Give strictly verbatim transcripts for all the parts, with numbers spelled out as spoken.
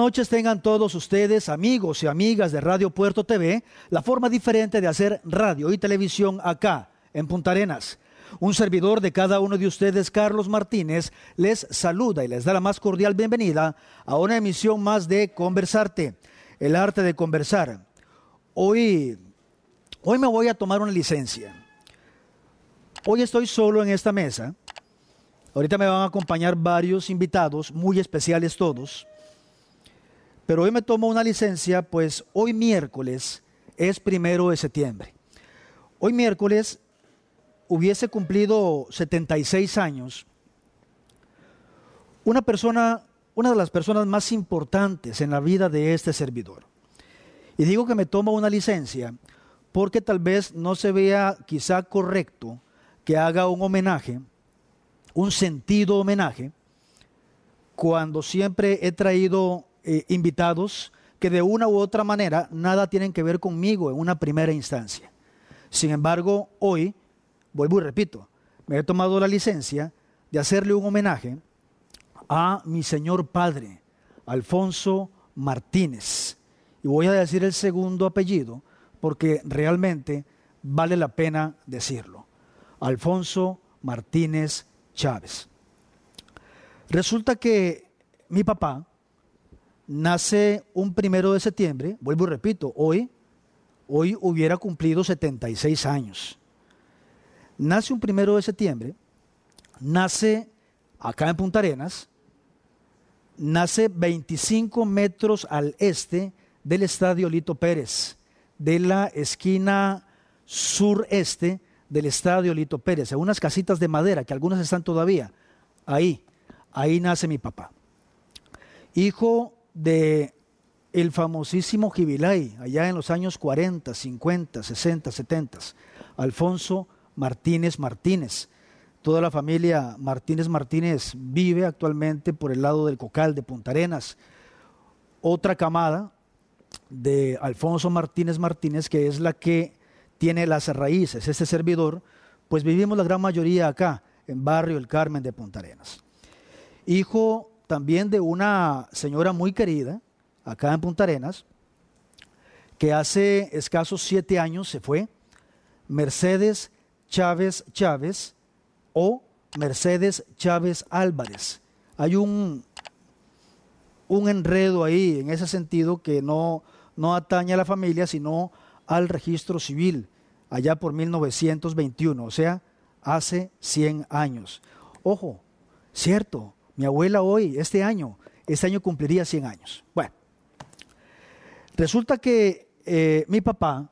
noches tengan todos ustedes, amigos y amigas de Radio Puerto T V, la forma diferente de hacer radio y televisión acá, en Punta Arenas. Un servidor de cada uno de ustedes, Carlos Martínez, les saluda y les da la más cordial bienvenida a una emisión más de Conversarte, el arte de conversar. Hoy, hoy me voy a tomar una licencia. Hoy estoy solo en esta mesa. Ahorita me van a acompañar varios invitados, muy especiales todos. Pero hoy me tomo una licencia, pues hoy miércoles es primero de septiembre. Hoy miércoles hubiese cumplido setenta y seis años una persona, una de las personas más importantes en la vida de este servidor. Y digo que me tomo una licencia porque tal vez no se vea quizá correcto que haga un homenaje, un sentido homenaje, cuando siempre he traído Eh, invitados que de una u otra manera nada tienen que ver conmigo en una primera instancia. Sin embargo, hoy, vuelvo y repito, me he tomado la licencia de hacerle un homenaje a mi señor padre, Alfonso Martínez. Y voy a decir el segundo apellido porque realmente vale la pena decirlo. Alfonso Martínez Chávez. Resulta que mi papá nace un primero de septiembre, vuelvo y repito, hoy, hoy hubiera cumplido setenta y seis años. Nace un primero de septiembre, nace acá en Punta Arenas, nace veinticinco metros al este del Estadio Lito Pérez, de la esquina sureste del Estadio Lito Pérez, en unas casitas de madera que algunas están todavía. Ahí, ahí nace mi papá. Hijo de el famosísimo Jibilay, allá en los años cuarenta, cincuenta, sesenta, setenta, Alfonso Martínez Martínez. Toda la familia Martínez Martínez vive actualmente por el lado del Cocal de Punta Arenas. Otra camada de Alfonso Martínez Martínez, que es la que tiene las raíces, este servidor, pues vivimos la gran mayoría acá, en Barrio El Carmen de Punta Arenas. Hijo también de una señora muy querida, acá en Punta Arenas, que hace escasos siete años se fue, Mercedes Chávez Chávez o Mercedes Chávez Álvarez. Hay un, un enredo ahí en ese sentido que no, no atañe a la familia, sino al registro civil, allá por mil novecientos veintiuno, o sea, hace cien años. Ojo, cierto, mi abuela hoy, este año, este año cumpliría cien años. Bueno, resulta que eh, mi papá,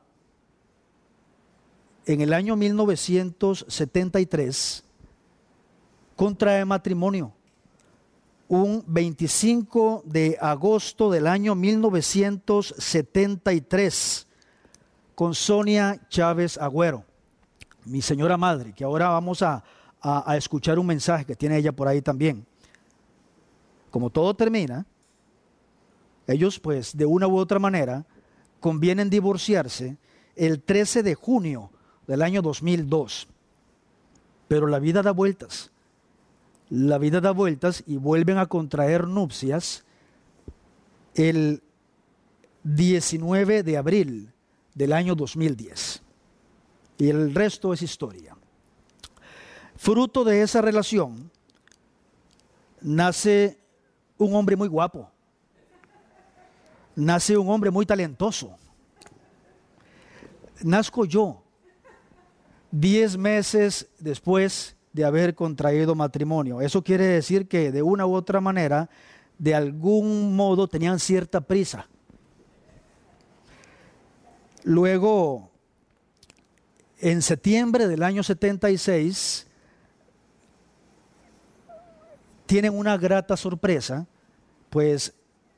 en el año mil novecientos setenta y tres, contrae matrimonio, un veinticinco de agosto del año mil novecientos setenta y tres, con Sonia Chávez Agüero, mi señora madre, que ahora vamos a, a, a escuchar un mensaje que tiene ella por ahí también. Como todo termina, ellos pues de una u otra manera convienen divorciarse el trece de junio del año dos mil dos. Pero la vida da vueltas, la vida da vueltas y vuelven a contraer nupcias el diecinueve de abril del año dos mil diez. Y el resto es historia. Fruto de esa relación nace un hombre muy guapo, nace un hombre muy talentoso. Nazco yo, diez meses después de haber contraído matrimonio. Eso quiere decir que de una u otra manera, de algún modo tenían cierta prisa. Luego, en septiembre del año setenta y seis, tienen una grata sorpresa, pues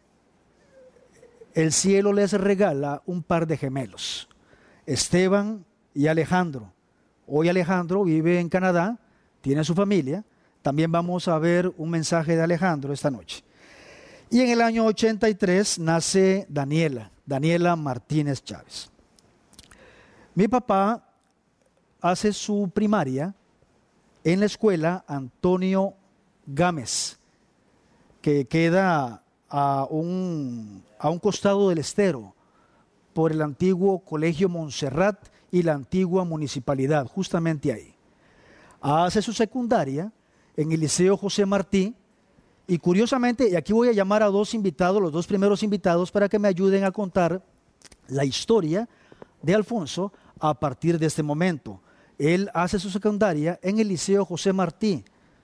el cielo les regala un par de gemelos, Esteban y Alejandro. Hoy Alejandro vive en Canadá, tiene su familia. También vamos a ver un mensaje de Alejandro esta noche. Y en el año ochenta y tres nace Daniela, Daniela Martínez Chávez. Mi papá hace su primaria en la escuela Antonio Gámez, que queda a un, a un costado del estero, por el antiguo Colegio Montserrat y la antigua municipalidad, justamente ahí. Hace su secundaria en el Liceo José Martí, y curiosamente, y aquí voy a llamar a dos invitados, los dos primeros invitados, para que me ayuden a contar la historia de Alfonso a partir de este momento. Él hace su secundaria en el Liceo José Martí.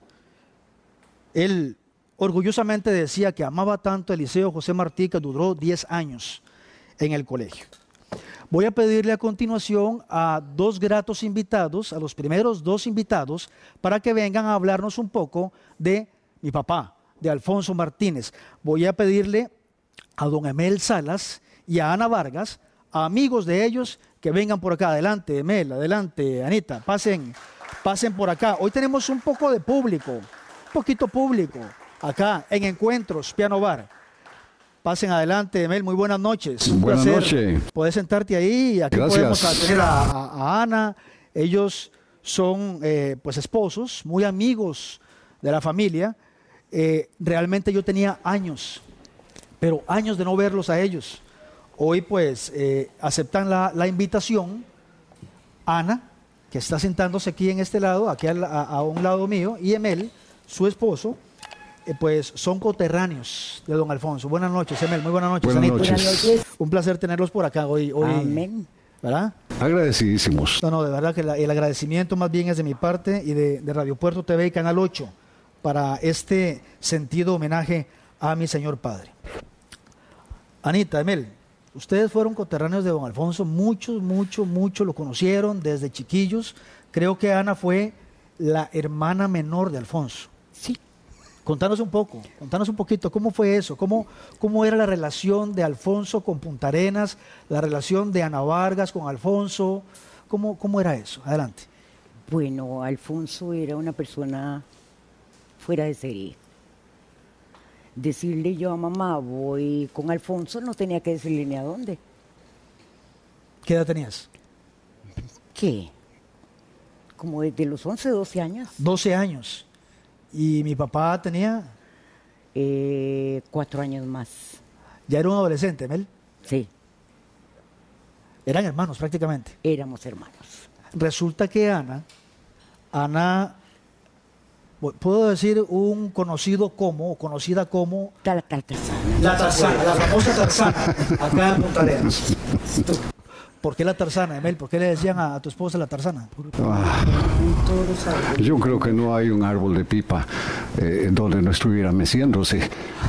Él orgullosamente decía que amaba tanto el Liceo José Martí que duró diez años en el colegio. Voy a pedirle a continuación a dos gratos invitados, a los primeros dos invitados, para que vengan a hablarnos un poco de mi papá, de Alfonso Martínez. Voy a pedirle a don Emel Salas y a Ana Vargas, a amigos de ellos, que vengan por acá. Adelante, Emel, adelante, Anita, pasen, pasen por acá. Hoy tenemos un poco de público, un poquito público, acá en Encuentros Piano Bar. Pasen adelante, Emel, muy buenas noches. Un buenas placer. noches. Puedes sentarte ahí, aquí Gracias. podemos tener a, a, a Ana. Ellos son eh, pues esposos, muy amigos de la familia. Eh, realmente yo tenía años, pero años de no verlos a ellos. Hoy pues eh, aceptan la, la invitación. Ana, que está sentándose aquí en este lado, aquí a, a, a un lado mío, y Emel, su esposo, eh, pues son coterráneos de don Alfonso. Buenas noches, Emel, muy buenas noches. Buenas Anita. noches. Buenas noches. Un placer tenerlos por acá hoy. hoy Amén. ¿Verdad? Agradecidísimos. No, no, de verdad que la, el agradecimiento más bien es de mi parte y de, de Radio Puerto T V y Canal ocho para este sentido homenaje a mi señor padre. Anita, Emel, ustedes fueron coterráneos de don Alfonso, muchos, muchos, muchos lo conocieron desde chiquillos. Creo que Ana fue la hermana menor de Alfonso. Sí. Contanos un poco, contanos un poquito, ¿cómo fue eso? ¿Cómo, cómo era la relación de Alfonso con Punta Arenas, la relación de Ana Vargas con Alfonso? ¿Cómo, cómo era eso? Adelante. Bueno, Alfonso era una persona fuera de serie. Decirle yo a mamá, voy con Alfonso, no tenía que decirle ni a dónde. ¿Qué edad tenías? ¿Qué? Como desde los once, doce años. doce años. ¿Y mi papá tenía? Eh, cuatro años más. Ya era un adolescente, Mel. Sí, Eran hermanos prácticamente. éramos hermanos. Resulta que Ana, Ana, puedo decir un conocido como, o conocida como, Tal, tal, tarzana. la Tarzana, la famosa Tarzana, acá en Punta Arenas. ¿Por qué la Tarzana, Emel? ¿Por qué le decían a, a tu esposa la Tarzana? Ah, Todos los árboles. yo creo que no hay un árbol de pipa eh, donde no estuviera meciéndose.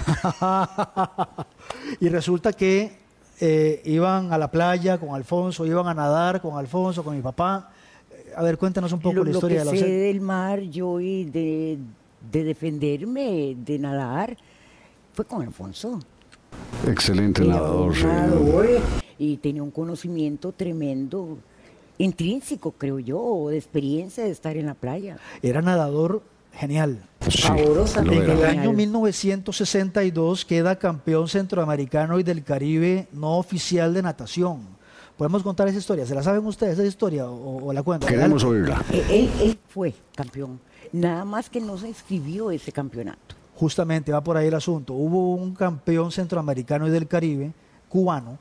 Y resulta que eh, iban a la playa con Alfonso, iban a nadar con Alfonso, con mi papá. Eh, A ver, cuéntanos un poco Lo, la lo historia que de la sé ausencia. del mar, yo y de, de defenderme, de nadar, fue con Alfonso. Excelente Era nadador. un sí. nadador, y tenía un conocimiento tremendo, intrínseco, creo yo, o de experiencia de estar en la playa. Era nadador genial. Sí, Favorosamente. lo En el era. Genial. año mil novecientos sesenta y dos queda campeón centroamericano y del Caribe no oficial de natación. ¿Podemos contar esa historia? ¿Se la saben ustedes esa historia o, o la cuentan? Queremos oírla. Eh, Él, él fue campeón, nada más que no se inscribió ese campeonato. Justamente va por ahí el asunto. Hubo un campeón centroamericano y del Caribe, cubano,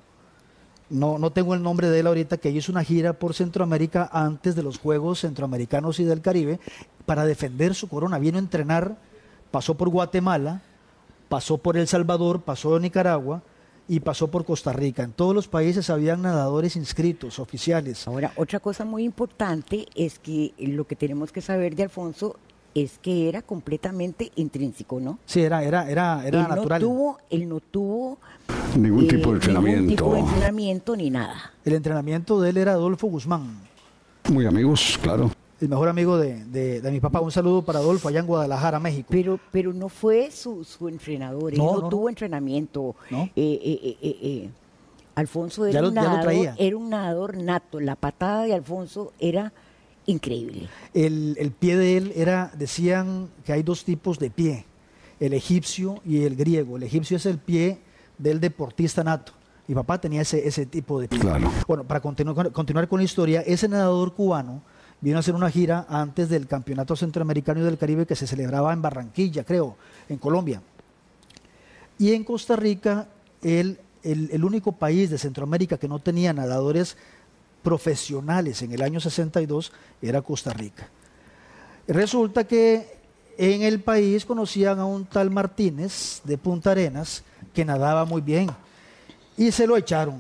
no, no tengo el nombre de él ahorita, que hizo una gira por Centroamérica antes de los Juegos Centroamericanos y del Caribe para defender su corona. Vino a entrenar, pasó por Guatemala, pasó por El Salvador, pasó por Nicaragua y pasó por Costa Rica. En todos los países habían nadadores inscritos, oficiales. Ahora, otra cosa muy importante es que lo que tenemos que saber de Alfonso es que era completamente intrínseco, ¿no? Sí, era, era, era, era él natural. No tuvo, él no tuvo Ningún eh, tipo de entrenamiento. ningún tipo de entrenamiento ni nada. El entrenamiento de él era Adolfo Guzmán, Muy amigos, claro. el mejor amigo de, de, de mi papá. Un saludo para Adolfo allá en Guadalajara, México. Pero, pero no fue su, su entrenador, él No, no, no, tuvo no. entrenamiento. No. Eh, eh, eh, eh, eh. Alfonso Ya era, lo- un ya lo nadador, traía. era un nadador nato. La patada de Alfonso era increíble. El, el pie de él era, decían que hay dos tipos de pie, el egipcio y el griego. El egipcio es el pie del deportista nato. Mi papá tenía ese, ese tipo de pie. Claro. Bueno, para continuar, continuar con la historia, ese nadador cubano vino a hacer una gira antes del Campeonato Centroamericano y del Caribe que se celebraba en Barranquilla, creo, en Colombia. Y en Costa Rica, el, el, el único país de Centroamérica que no tenía nadadores profesionales en el año sesenta y dos era Costa Rica. Resulta que en el país conocían a un tal Martínez de Punta Arenas que nadaba muy bien y se lo echaron.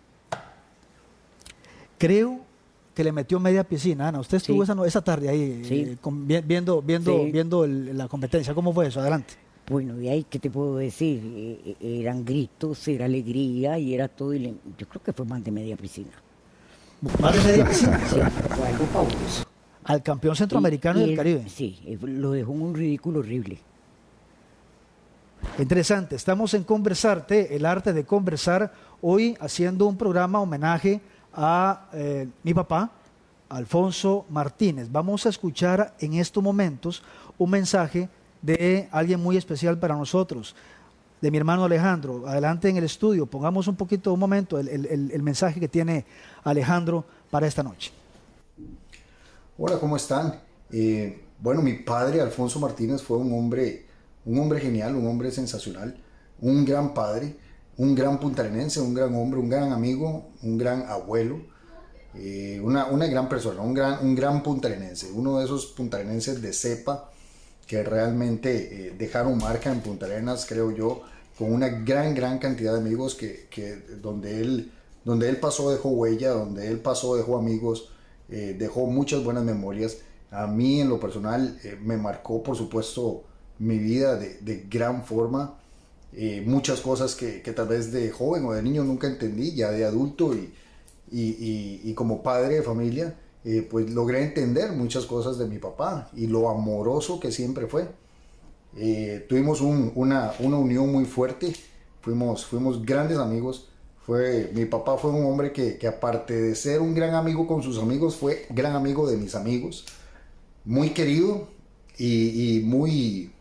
Creo que le metió media piscina. Ana, usted estuvo sí. esa, esa tarde ahí sí. eh, con, viendo, viendo, sí. viendo el, la competencia. ¿Cómo fue eso? Adelante. Bueno, y ahí, ¿qué te puedo decir? Eh, eran gritos, era alegría y era todo. Y le, yo creo que fue más de media piscina. ¿Más de media piscina? Sí, fue algo fabuloso. Al campeón centroamericano y, y del él, Caribe. Sí, lo dejó en un ridículo horrible. Interesante. Estamos en Conversarte, el arte de conversar, hoy haciendo un programa homenaje a eh, mi papá, Alfonso Martínez. Vamos a escuchar en estos momentos un mensaje de alguien muy especial para nosotros, de mi hermano Alejandro. Adelante en el estudio, pongamos un poquito, un momento, el, el, el mensaje que tiene Alejandro para esta noche. Hola, ¿cómo están? Eh, bueno, mi padre, Alfonso Martínez, fue un hombre, un hombre genial, un hombre sensacional, un gran padre, un gran puntarenense, un gran hombre, un gran amigo, un gran abuelo, eh, una, una gran persona, un gran, un gran puntarenense, uno de esos puntarenenses de cepa que realmente eh, dejaron marca en Punta Arenas, creo yo, con una gran, gran cantidad de amigos que, que donde, él, donde él pasó dejó huella, donde él pasó dejó amigos, eh, dejó muchas buenas memorias. A mí en lo personal eh, me marcó, por supuesto, mi vida de, de gran forma. Eh, muchas cosas que, que tal vez de joven o de niño nunca entendí, ya de adulto y, y, y, y como padre de familia, eh, pues logré entender muchas cosas de mi papá y lo amoroso que siempre fue. Eh, tuvimos un, una, una unión muy fuerte, fuimos, fuimos grandes amigos. Fue, mi papá fue un hombre que, que aparte de ser un gran amigo con sus amigos, fue gran amigo de mis amigos, muy querido y, y muy...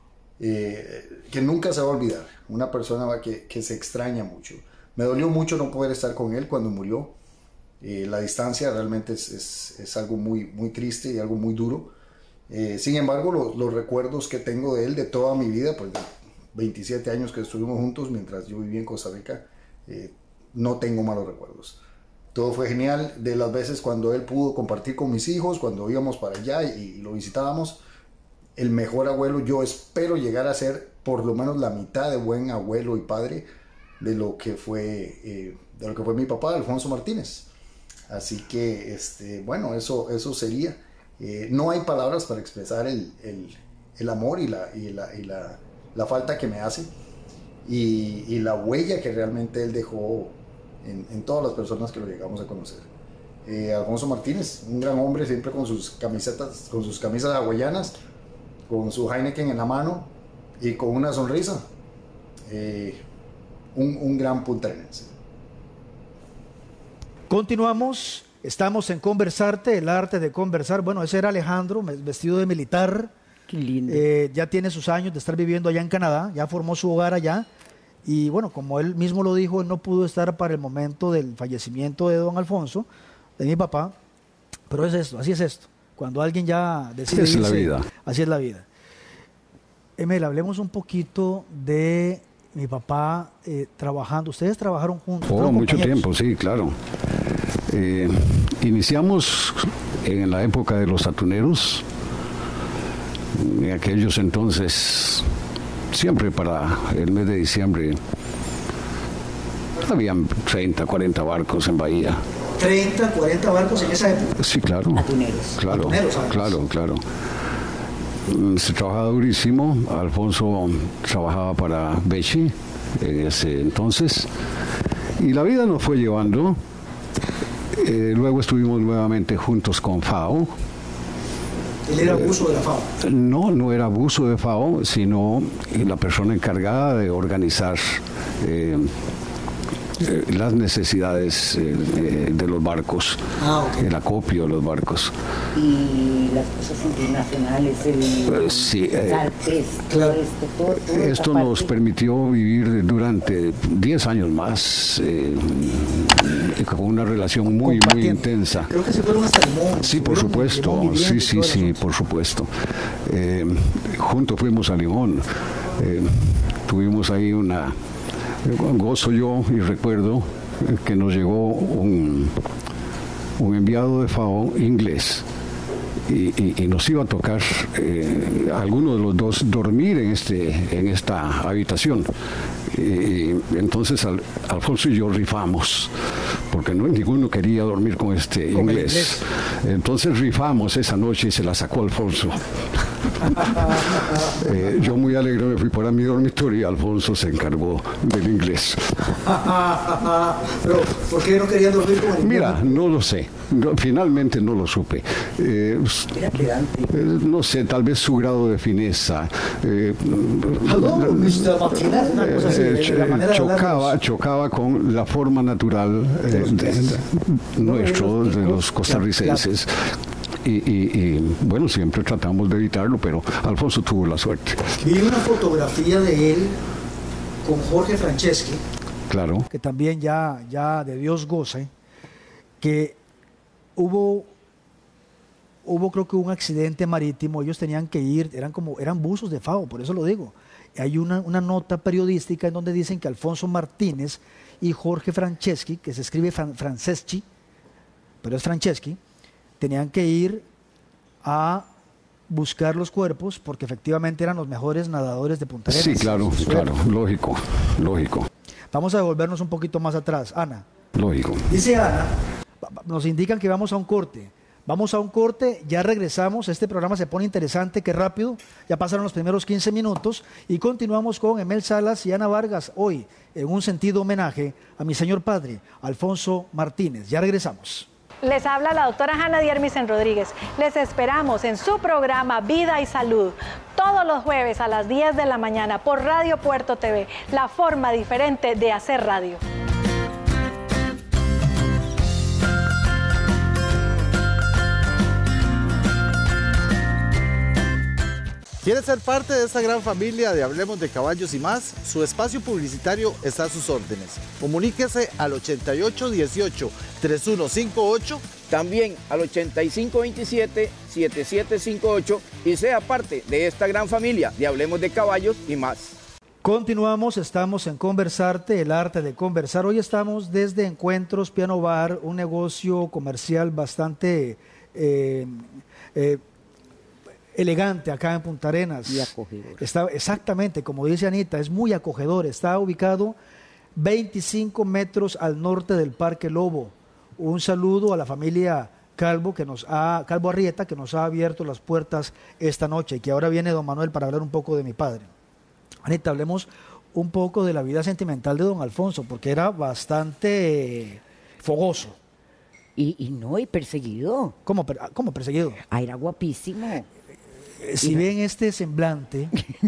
Eh, que nunca se va a olvidar, una persona que, que se extraña mucho. Me dolió mucho no poder estar con él cuando murió. Eh, la distancia realmente es, es, es algo muy, muy triste y algo muy duro. Eh, sin embargo, lo, los recuerdos que tengo de él de toda mi vida, pues de veintisiete años que estuvimos juntos mientras yo vivía en Costa Rica, eh, no tengo malos recuerdos. Todo fue genial. De las veces cuando él pudo compartir con mis hijos, cuando íbamos para allá y, y lo visitábamos, el mejor abuelo. Yo espero llegar a ser por lo menos la mitad de buen abuelo y padre de lo que fue, eh, de lo que fue mi papá, Alfonso Martínez. Así que, este, bueno, eso, eso sería. Eh, no hay palabras para expresar el, el, el amor y, la, y, la, y la, la falta que me hace y, y la huella que realmente él dejó en, en todas las personas que lo llegamos a conocer. Eh, Alfonso Martínez, un gran hombre, siempre con sus camisetas, con sus camisas hawaianas, con su Heineken en la mano y con una sonrisa. Eh, un, un gran puntarenense. Continuamos, estamos en Conversarte, el arte de conversar. Bueno, ese era Alejandro, vestido de militar. Qué lindo. Eh, ya tiene sus años de estar viviendo allá en Canadá, ya formó su hogar allá. Y bueno, como él mismo lo dijo, él no pudo estar para el momento del fallecimiento de don Alfonso, de mi papá. Pero es esto, así es esto. Cuando alguien ya decide así es irse, la vida. Así es la vida. Emel, hablemos un poquito de mi papá eh, trabajando. Ustedes trabajaron juntos. Oh, mucho tiempo, sí, claro. Eh, iniciamos en la época de los atuneros. En aquellos entonces, siempre para el mes de diciembre, habían treinta, cuarenta barcos en Bahía. treinta, cuarenta barcos en esa época. Sí, claro. Atuneros. Claro, Atuneros, claro, claro. Se trabajaba durísimo. Alfonso trabajaba para Bechi en ese entonces. Y la vida nos fue llevando. Eh, luego estuvimos nuevamente juntos con FAO. ¿Él era abuso de la FAO? No, no era abuso de FAO, sino la persona encargada de organizar eh, eh, las necesidades eh, eh, de los barcos, ah, okay. el acopio de los barcos. Y las cosas internacionales, el eh, sí, eh, Carpes, todo esto, todo, todo esto nos parte. permitió vivir durante diez años más eh, con una relación muy, muy intensa. Creo que se fueron hasta Limón. Sí, por supuesto, sí, sí, sí, por supuesto. Eh, juntos fuimos a Limón. Eh, tuvimos ahí una, gozo yo y recuerdo que nos llegó un, un enviado de FAO inglés. Y, y, y nos iba a tocar eh, alguno de los dos dormir en este en esta habitación. Y entonces al, Alfonso y yo rifamos, porque no, ninguno quería dormir con este con inglés. inglés. Entonces rifamos esa noche y se la sacó Alfonso. eh, yo muy alegre me fui para mi dormitorio y Alfonso se encargó del inglés. Pero, ¿por qué no quería dormir con el inglés? Mira, no lo sé. No, finalmente no lo supe. Eh, eh, no sé, tal vez su grado de fineza. Eh, Hello, mister Martínez. Eh, ch chocaba, chocaba con la forma natural eh, de, de, nuestro, de los costarricenses. Y, y, y bueno, siempre tratamos de evitarlo, pero Alfonso tuvo la suerte. Vi una fotografía de él con Jorge Franceschi, claro, que también ya, ya de Dios goce, que hubo, hubo creo que un accidente marítimo, ellos tenían que ir, eran como, eran buzos de FAO, por eso lo digo. Hay una, una nota periodística en donde dicen que Alfonso Martínez y Jorge Franceschi, que se escribe Fran Franceschi, pero es Franceschi, tenían que ir a buscar los cuerpos porque efectivamente eran los mejores nadadores de Punta Arenas. Sí, claro, claro, lógico, lógico. Vamos a devolvernos un poquito más atrás. Ana. Lógico. Dice Ana, nos indican que vamos a un corte. Vamos a un corte, ya regresamos, este programa se pone interesante, qué rápido, ya pasaron los primeros quince minutos y continuamos con Emel Salas y Ana Vargas, hoy en un sentido homenaje a mi señor padre, Alfonso Martínez. Ya regresamos. Les habla la doctora Hanna Diermisen Rodríguez. Les esperamos en su programa Vida y Salud, todos los jueves a las diez de la mañana por Radio Puerto T V, la forma diferente de hacer radio. ¿Quiere ser parte de esta gran familia de Hablemos de Caballos y más? Su espacio publicitario está a sus órdenes. Comuníquese al ochenta y ocho dieciocho, treinta y uno cincuenta y ocho, también al ochenta y cinco veintisiete, setenta y siete cincuenta y ocho y sea parte de esta gran familia de Hablemos de Caballos y más. Continuamos, estamos en Conversarte, el arte de conversar. Hoy estamos desde Encuentros Piano Bar, un negocio comercial bastante eh, eh, elegante acá en Punta Arenas. Y acogedor. Está, exactamente, como dice Anita, es muy acogedor. Está ubicado veinticinco metros al norte del Parque Lobo. Un saludo a la familia Calvo, que nos ha, Calvo Arrieta, que nos ha abierto las puertas esta noche y que ahora viene don Manuel para hablar un poco de mi padre. Anita, hablemos un poco de la vida sentimental de don Alfonso, porque era bastante fogoso. Y, y no, y perseguido. ¿Cómo, cómo perseguido? Ah, era guapísimo. Eh, si ven este semblante,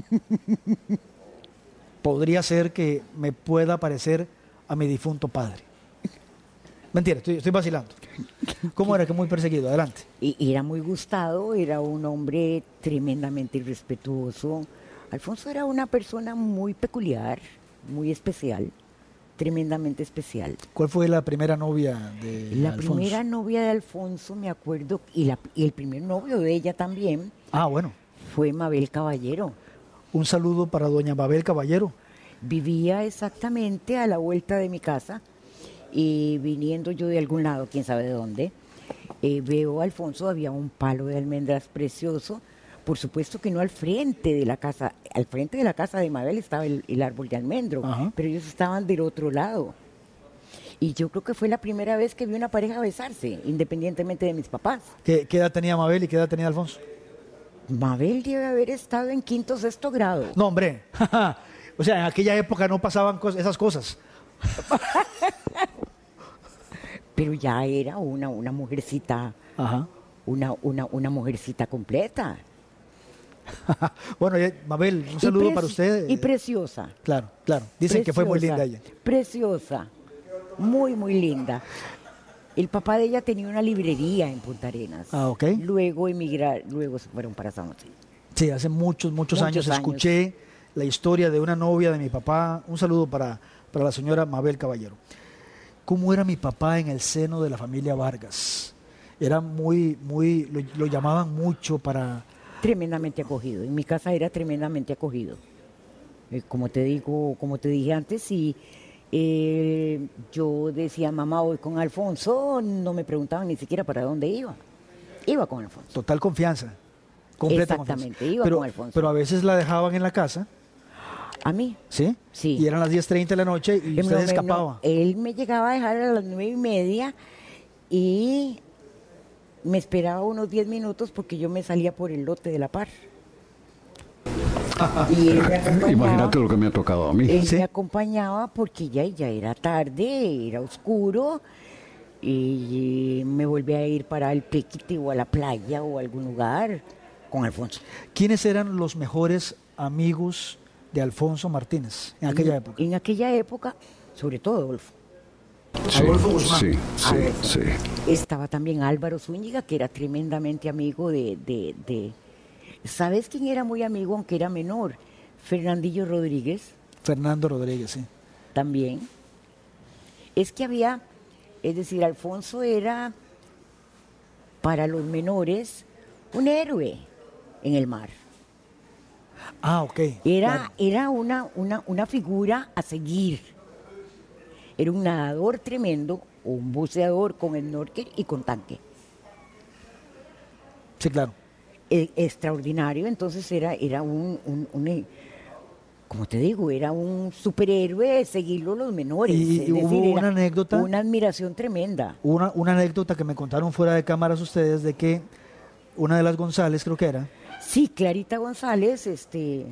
podría ser que me pueda parecer a mi difunto padre. Mentira, estoy, estoy vacilando. ¿Cómo era que muy perseguido? Adelante. Y, y era muy gustado, era un hombre tremendamente irrespetuoso. Alfonso era una persona muy peculiar, muy especial, tremendamente especial. ¿Cuál fue la primera novia de La Alfonso? primera novia de Alfonso, me acuerdo, y, la, y el primer novio de ella también. Ah, bueno. Fue Mabel Caballero. Un saludo para doña Mabel Caballero. Vivía exactamente a la vuelta de mi casa y viniendo yo de algún lado, quién sabe de dónde, eh, veo a Alfonso, había un palo de almendras precioso. Por supuesto que no al frente de la casa, al frente de la casa de Mabel estaba el, el árbol de almendro, ajá, pero ellos estaban del otro lado. Y yo creo que fue la primera vez que vi una pareja besarse, independientemente de mis papás. ¿Qué, qué edad tenía Mabel y qué edad tenía Alfonso? Mabel debe haber estado en quinto o sexto grado. No, hombre. O sea, en aquella época no pasaban cos esas cosas. Pero ya era una, una mujercita, ajá, una, una, una mujercita completa. Bueno, Mabel, un saludo para usted. Y preciosa. Claro, claro. Dicen preciosa, que fue muy linda ella. Preciosa, muy, muy linda. El papá de ella tenía una librería en Punta Arenas. Ah, ok. Luego emigrar, luego se fueron para San José. Sí, hace muchos, muchos, muchos años, años escuché la historia de una novia de mi papá. Un saludo para, para la señora Mabel Caballero. ¿Cómo era mi papá en el seno de la familia Vargas? Era muy, muy, lo, lo llamaban mucho para... Tremendamente acogido. En mi casa era tremendamente acogido. Eh, como te digo, como te dije antes, y eh, yo decía, mamá, voy con Alfonso, no me preguntaban ni siquiera para dónde iba. Iba con Alfonso. Total confianza. Completa Exactamente, confianza. iba pero, con Alfonso. Pero a veces la dejaban en la casa, ¿A mí? ¿sí? Sí. Y eran las diez treinta de la noche y No, usted me- escapaba. no, él me llegaba a dejar a las nueve y media y me esperaba unos diez minutos porque yo me salía por el lote de la par. Y él me acompañaba, Imagínate lo que me ha tocado a mí. él Sí. me acompañaba porque ya, ya era tarde, era oscuro y me volvía a ir para el Pequite o a la playa o a algún lugar con Alfonso. ¿Quiénes eran los mejores amigos de Alfonso Martínez en aquella En- época? En aquella época, sobre todo Adolfo. Sí, Adolfo Guzmán. sí, sí, Adolfo. sí. Estaba también Álvaro Zúñiga, que era tremendamente amigo de, de, de- ¿Sabes quién era muy amigo, aunque era menor? Fernandillo Rodríguez, Fernando Rodríguez, sí. también. Es que había, es decir, Alfonso era para los menores un héroe en el mar. Ah, ok. Era, claro. era una, una, una figura a seguir. Era un nadador tremendo, un buceador con snorkel y con tanque. Sí, claro. E- extraordinario, entonces era, era un, un, un, eh, como te digo, era un superhéroe, seguirlo los menores. Y- es y hubo decir, era una anécdota. Una admiración tremenda. Una, una anécdota que me contaron fuera de cámaras ustedes de que una de las González, creo que era, Sí, Clarita González, este,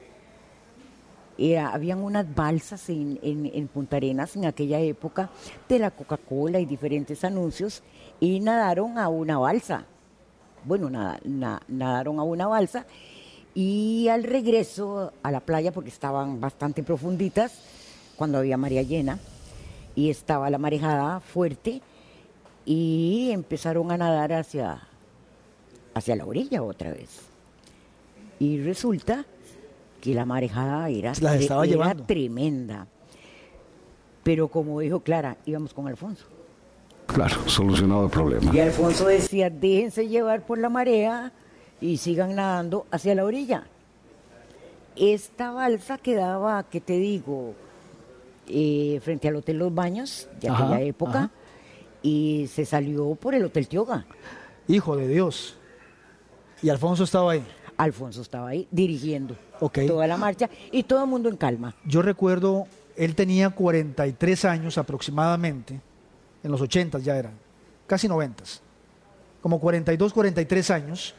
era- habían unas balsas en, en, en Punta Arenas en aquella época de la Coca-Cola y diferentes anuncios y nadaron a una balsa. Bueno, nada, na- nadaron a una balsa y al regreso a la playa, porque estaban bastante profunditas, cuando había marea llena y estaba la marejada fuerte y empezaron a nadar hacia, hacia la orilla otra vez. Y resulta que la marejada era, Se las tre- estaba era llevando. tremenda. Pero como dijo Clara, íbamos con Alfonso. Claro, solucionado el problema. Y Alfonso decía, déjense llevar por la marea y sigan nadando hacia la orilla. Esta balsa quedaba, ¿qué te digo? Eh, frente al Hotel Los Baños de Ajá, aquella época ajá. y se salió por el Hotel Tioga. hijo de Dios. Y Alfonso estaba ahí. Alfonso estaba ahí dirigiendo Ok. toda la marcha y todo el mundo en calma. Yo recuerdo, él tenía cuarenta y tres años aproximadamente, en los ochentas ya eran, casi noventas, como cuarenta y dos, cuarenta y tres años,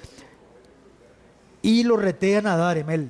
y lo reté a nadar, Emel.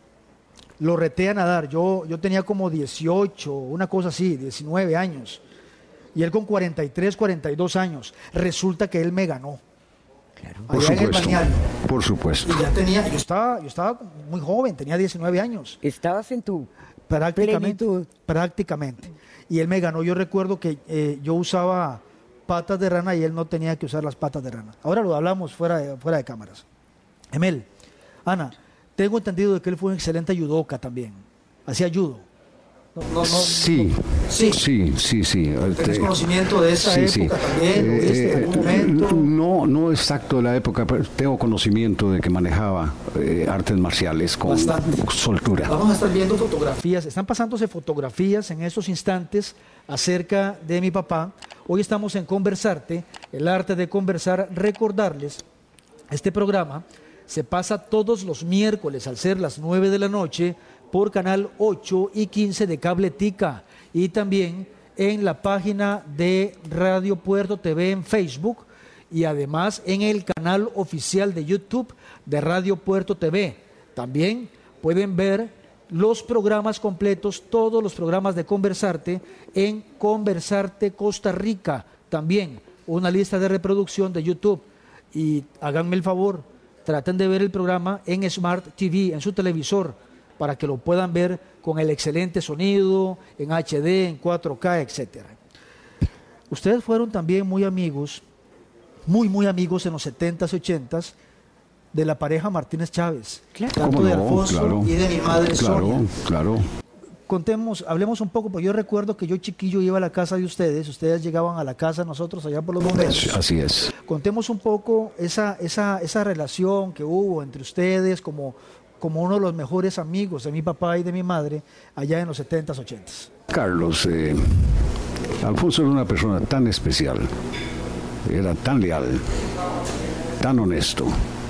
Lo reté a nadar. Yo, yo tenía como dieciocho, una cosa así, diecinueve años. Y él con cuarenta y tres, cuarenta y dos años. Resulta que él me ganó. Por Allá en el supuesto. balneario. Por supuesto. Y ya tenía, yo estaba, yo estaba muy joven, tenía diecinueve años. Estabas en tu Prácticamente, plenitud. prácticamente. Y él me ganó. Yo recuerdo que eh, yo usaba patas de rana y él no tenía que usar las patas de rana. Ahora lo hablamos fuera de, fuera de cámaras. Emel, Ana, tengo entendido de que él fue un excelente judoka también. Hacía judo. No, no, no, Sí, Sí. sí, sí, sí. ¿Tienes Este, conocimiento de esa sí, sí. época también? ¿Lo viste en Eh, algún momento? no, no exacto de la época, pero tengo conocimiento de que manejaba eh, artes marciales con Bastante. soltura. Vamos a estar viendo fotografías, están pasándose fotografías en estos instantes acerca de mi papá. Hoy estamos en Conversarte, el arte de conversar. Recordarles, este programa se pasa todos los miércoles al ser las nueve de la noche por canal ocho y quince de Cable Tica y también en la página de Radio Puerto T V en Facebook y además en el canal oficial de YouTube de Radio Puerto T V. También pueden ver los programas completos, todos los programas de Conversarte en Conversarte Costa Rica. También una lista de reproducción de YouTube. Y háganme el favor, traten de ver el programa en Smart T V, en su televisor, para que lo puedan ver con el excelente sonido, en H D, en cuatro K, etcétera. Ustedes fueron también muy amigos, muy, muy amigos en los setentas y ochentas de la pareja Martínez Chávez, Claro. tanto ¿Cómo de no? Alfonso Claro. y de mi madre Claro, Sonia. claro. Contemos, hablemos un poco, porque yo recuerdo que yo chiquillo iba a la casa de ustedes, ustedes llegaban a la casa, nosotros allá por los bomberos. Así es. Contemos un poco esa, esa, esa relación que hubo entre ustedes como, como uno de los mejores amigos de mi papá y de mi madre allá en los setentas, ochentas. Carlos, eh, Alfonso era una persona tan especial, era tan leal, tan honesto.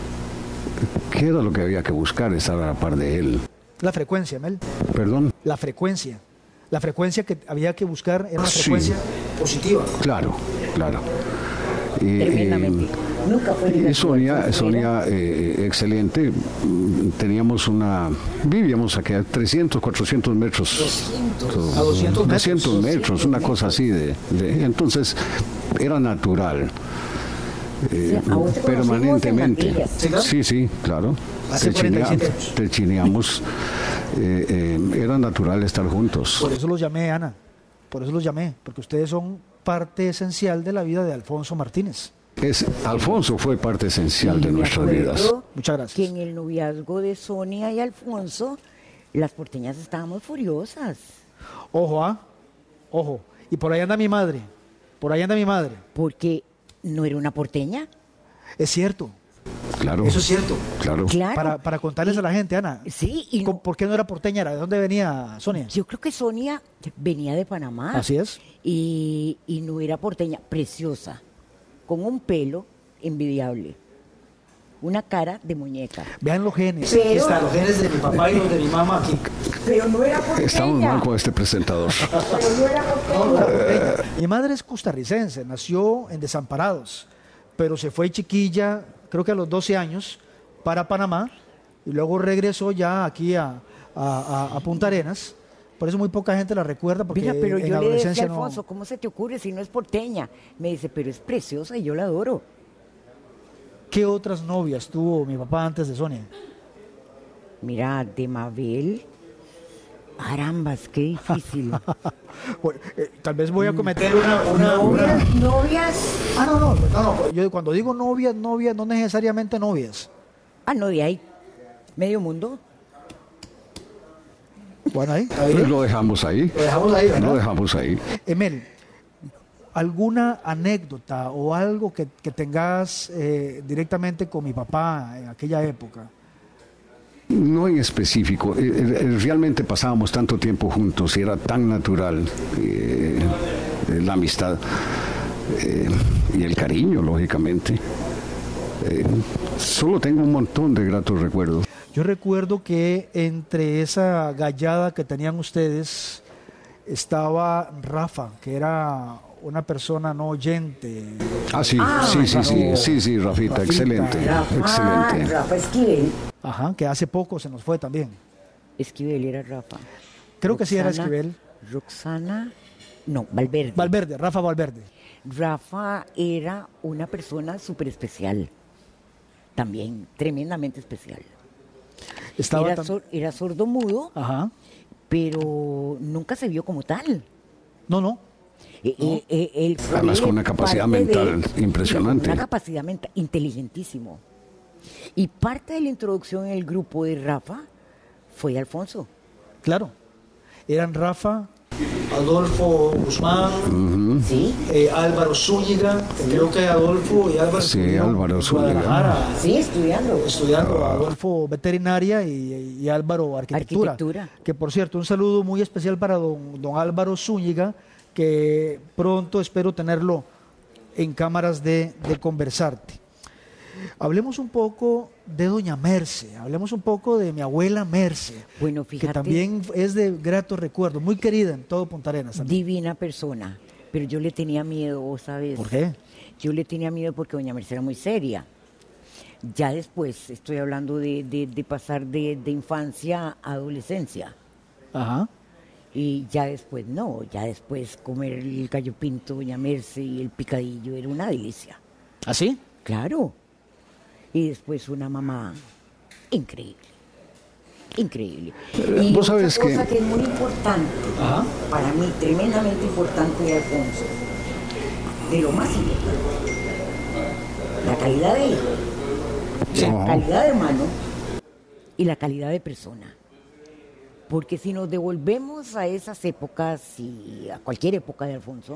¿Qué era lo que había que buscar? Estar a la par de él. La frecuencia, Mel. ¿Perdón? La frecuencia. La frecuencia que había que buscar era una Sí. frecuencia positiva. Claro, claro. Y, Tremendamente. eh, Nunca fue Y negativo, Sonia, siempre Sonia eh, excelente. Mm, Teníamos una, vivíamos aquí a trescientos, cuatrocientos metros. A doscientos metros. doscientos metros, una cosa así de, de- entonces era natural. eh, Sí, a vos te conocimos en permanentemente. Matillas. ¿Sí, claro? Sí, sí, claro. Hace Te chinea- cuarenta y siete años. te chineamos. eh, eh, era natural estar juntos. Por eso los llamé, Ana. Por eso los llamé, porque ustedes son parte esencial de la vida de Alfonso Martínez. Es, Alfonso fue parte esencial de Y me nuestras acuerdo vidas. Muchas gracias. Que en el noviazgo de Sonia y Alfonso, las porteñas estábamos furiosas. Ojo, ¿ah? Ojo. Y por ahí anda mi madre. Por ahí anda mi madre. Porque no era una porteña. Es cierto. Claro. Eso es cierto. Claro. Claro. Para, para contarles Y- a la gente, Ana. Sí, y no- ¿Por qué no era porteña? ¿Era? ¿De dónde venía Sonia? yo creo que Sonia venía de Panamá. Así es. Y, y no era porteña, preciosa, con un pelo envidiable, una cara de muñeca. Vean los genes. Pero- Aquí están los genes de mi papá y los de mi mamá aquí. Pero no era porteña. Estamos mal con este presentador. Pero no era porteña. Mi madre es costarricense, nació en Desamparados, pero se fue chiquilla, creo que a los doce años, para Panamá y luego regresó ya aquí a, a- a- a Punta Arenas. Por eso muy poca gente la recuerda, porque Mira, pero en yo la le decía a adolescencia no... Alfonso, ¿cómo se te ocurre si no es porteña? Me dice, pero es preciosa y yo la adoro. ¿Qué otras novias tuvo mi papá antes de Sonia? Mira, de Mabel, carambas, qué difícil. Bueno, eh, tal vez voy a cometer una... una- una- novias, novias. Ah, no, no, no, no, yo cuando digo novias, novias, no necesariamente novias. Ah, no, de ahí, medio mundo. Bueno, ahí. Pues lo dejamos ahí. Lo dejamos ahí, ¿verdad? Lo dejamos ahí. Emel, ¿alguna anécdota o algo que, que tengas eh, directamente con mi papá en aquella época? No en específico. Eh, eh, Realmente pasábamos tanto tiempo juntos y era tan natural eh, eh, la amistad eh, y el cariño, lógicamente. Eh, solo tengo un montón de gratos recuerdos. Yo recuerdo que entre esa gallada que tenían ustedes estaba Rafa, que era una persona no oyente. Ah, sí, Ah, sí, sí, sí, no. sí, sí, Rafita, Rafita. excelente, Rafa, excelente. Rafa Esquivel. Ajá, que hace poco se nos fue también. Esquivel era Rafa. Creo que sí era Roxana- Esquivel. Roxana, no, Valverde. Valverde, Rafa Valverde. Rafa era una persona súper especial. También, tremendamente especial. Estaba Era, tam- sor- era sordo-mudo, Ajá. pero nunca se vio como tal. No, no. Eh, eh, eh, él fue Además, con una capacidad parte mental impresionante. Una capacidad mental inteligentísimo. Y parte de la introducción en el grupo de Rafa fue Alfonso. Claro. Eran Rafa, Adolfo Guzmán, ¿Sí? eh, Álvaro Zúñiga, que creo que Adolfo y Álvaro Sí, estuvieron Álvaro en Zúñiga. Guadalajara, Sí, estudiando. estudiando Adolfo veterinaria y, y Álvaro arquitectura. Arquitectura. Que por cierto, un saludo muy especial para don, don Álvaro Zúñiga, que pronto espero tenerlo en cámaras de, de Conversarte. Hablemos un poco de doña Merce, hablemos un poco de mi abuela Merce, Bueno, que fíjate, también es de gratos recuerdos, muy querida en todo Punta Arenas también. divina persona. Pero yo le tenía miedo, vos ¿sabes? ¿Por qué? Yo le tenía miedo porque doña Mercedes era muy seria. Ya después, estoy hablando de, de- de pasar de, de infancia a adolescencia. Ajá. Y ya después no, ya después comer el gallo pinto, doña Merce y el picadillo era una delicia. ¿Así? Claro. Y después una mamá increíble. Increíble. Eh, Y vos otra sabes que- cosa que es muy importante, Ajá. para mí tremendamente importante de Alfonso, de lo más importante, la calidad de hijo, la calidad de hermano y la calidad de persona. Porque si nos devolvemos a esas épocas y a cualquier época de Alfonso,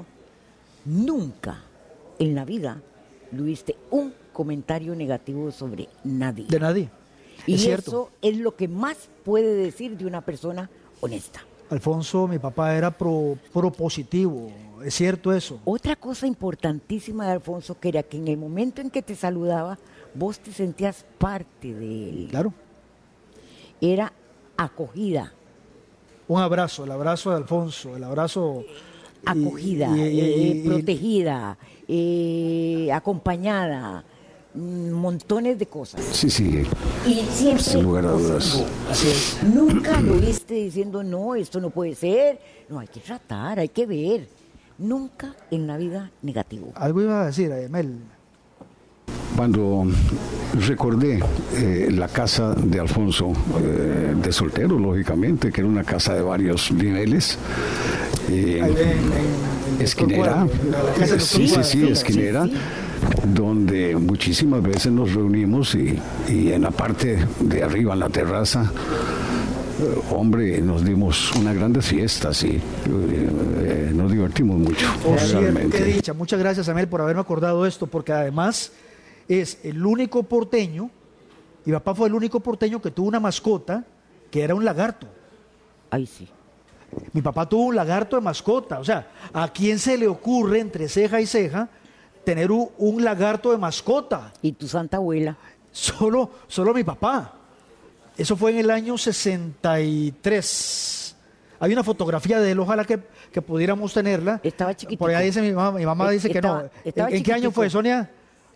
nunca en la vida tuviste un comentario negativo sobre nadie. De nadie. Y Es cierto. eso es lo que más puede decir de una persona honesta. Alfonso, mi papá era pro, propositivo, es cierto eso. Otra cosa importantísima de Alfonso, que era que en el momento en que te saludaba, vos te sentías parte de él. Claro. Era acogida. Un abrazo, el abrazo de Alfonso, el abrazo... y- Acogida, y- y- eh, y- protegida, eh, acompañada, mm, montones de cosas. Sí, sí, Y siempre sin lugar a dudas. positivo. Así es. Nunca lo viste diciendo, no, esto no puede ser, no, hay que tratar, hay que ver. Nunca en la vida negativo. Algo iba a decir, Emel. Cuando recordé eh, la casa de Alfonso, eh, de soltero, lógicamente, que era una casa de varios niveles, eh, Ahí en- en- en esquinera, Doctor Cuadra, la casa de sí, Doctor sí, sí, Cuadra. esquinera, sí, donde muchísimas veces nos reunimos y, y en la parte de arriba, en la terraza, eh, hombre, nos dimos unas grandes fiestas y eh, eh, nos divertimos mucho, Oh, cierto, realmente. qué dicha. Muchas gracias, Amel, por haberme acordado esto, porque además es el único porteño, mi papá fue el único porteño que tuvo una mascota que era un lagarto. Ahí sí. Mi papá tuvo un lagarto de mascota. O sea, ¿a quién se le ocurre entre ceja y ceja tener un, un lagarto de mascota? Y tu santa abuela. Solo, solo mi papá. Eso fue en el año sesenta y tres. Hay una fotografía de él, ojalá que, que pudiéramos tenerla. Estaba chiquitico. Por allá dice mi mamá, mi mamá Eh, dice que estaba- no. estaba ¿En, en qué año chiquitico. fue, Sonia?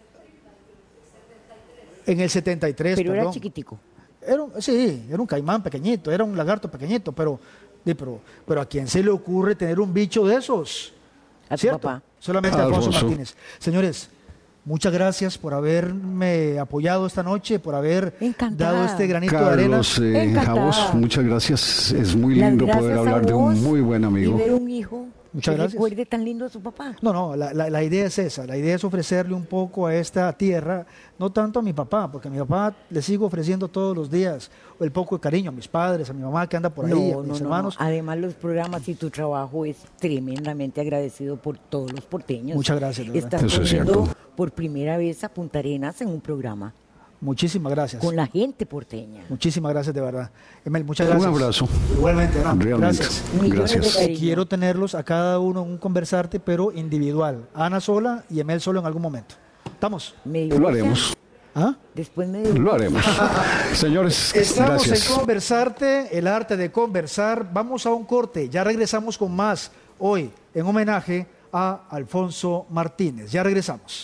En el setenta y tres, Pero perdón. era chiquitico. Era un- sí, era un caimán pequeñito, era un lagarto pequeñito, pero, sí, pero, pero ¿a quién se le ocurre tener un bicho de esos? A tu ¿Cierto? papá. Solamente a Alfonso, Alfonso. Martínez. Señores, muchas gracias por haberme apoyado esta noche, por haber Encantada. dado este granito de arena. Carlos eh, Encantada. Javos, muchas gracias. Es muy Las lindo poder gracias a hablar de vos un muy buen amigo. Y ver un hijo Muchas que gracias. recuerde tan lindo a su papá. No, no, la, la- la idea es esa, la idea es ofrecerle un poco a esta tierra, no tanto a mi papá, porque a mi papá le sigo ofreciendo todos los días el poco de cariño a mis padres, a mi mamá que anda por ahí, a No, mis no, no, hermanos. no. Además, los programas y tu trabajo es tremendamente agradecido por todos los porteños. Muchas gracias, de verdad. Estás Eso es poniendo cierto. por primera vez a Punta Arenas en un programa Muchísimas gracias. con la gente porteña. Muchísimas gracias de verdad. Emel, muchas Un gracias. abrazo. Igualmente, Ana. Realmente. Gracias. Millones de Gracias. cariño. Quiero tenerlos a cada uno en un conversarte, pero individual. Ana sola y Emel solo en algún momento. ¿Estamos? Me Lo divorcia, haremos. ¿Ah? Después me divorcia. Lo haremos. Señores, Estamos gracias. en Conversarte, el arte de conversar. Vamos a un corte. Ya regresamos con más hoy en homenaje a Alfonso Martínez. Ya regresamos.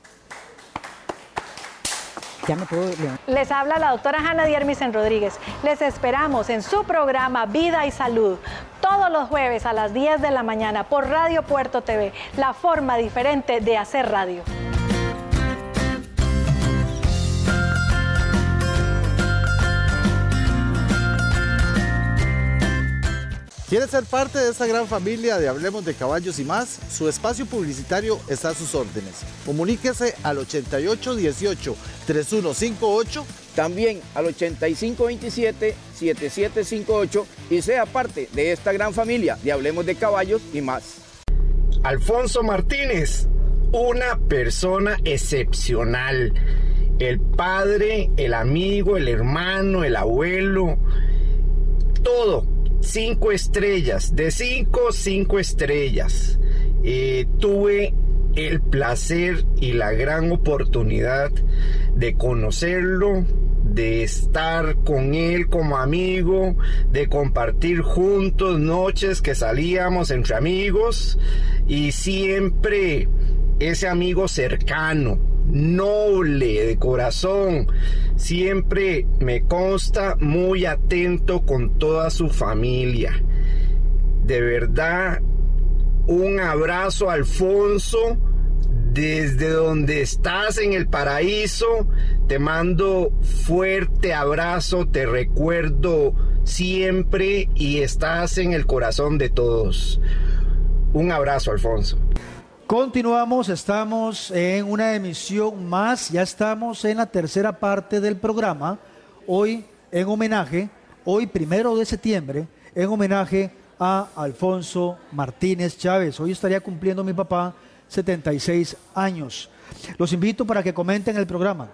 Ya me puedo levantar. Les habla la doctora Hanna Diermisen Rodríguez. Les esperamos en su programa Vida y Salud todos los jueves a las diez de la mañana por Radio Puerto T V, la forma diferente de hacer radio. ¿Quiere ser parte de esta gran familia de Hablemos de Caballos y más? Su espacio publicitario está a sus órdenes. Comuníquese al ochenta y ocho dieciocho treinta y uno cincuenta y ocho. También al ochenta y cinco veintisiete setenta y siete cincuenta y ocho y sea parte de esta gran familia de Hablemos de Caballos y más. Alfonso Martínez, una persona excepcional. El padre, el amigo, el hermano, el abuelo, todo. Cinco estrellas, de cinco, cinco estrellas. Eh, tuve el placer y la gran oportunidad de conocerlo, de estar con él como amigo, de compartir juntos noches que salíamos entre amigos y siempre ese amigo cercano, noble de corazón, siempre me consta muy atento con toda su familia. De verdad, un abrazo, Alfonso, desde donde estás en el paraíso. Te mando fuerte abrazo, te recuerdo siempre y estás en el corazón de todos. Un abrazo, Alfonso. Continuamos, estamos en una emisión más, ya estamos en la tercera parte del programa, hoy en homenaje, hoy primero de septiembre, en homenaje a Alfonso Martínez Chávez. Hoy estaría cumpliendo mi papá setenta y seis años. Los invito para que comenten el programa,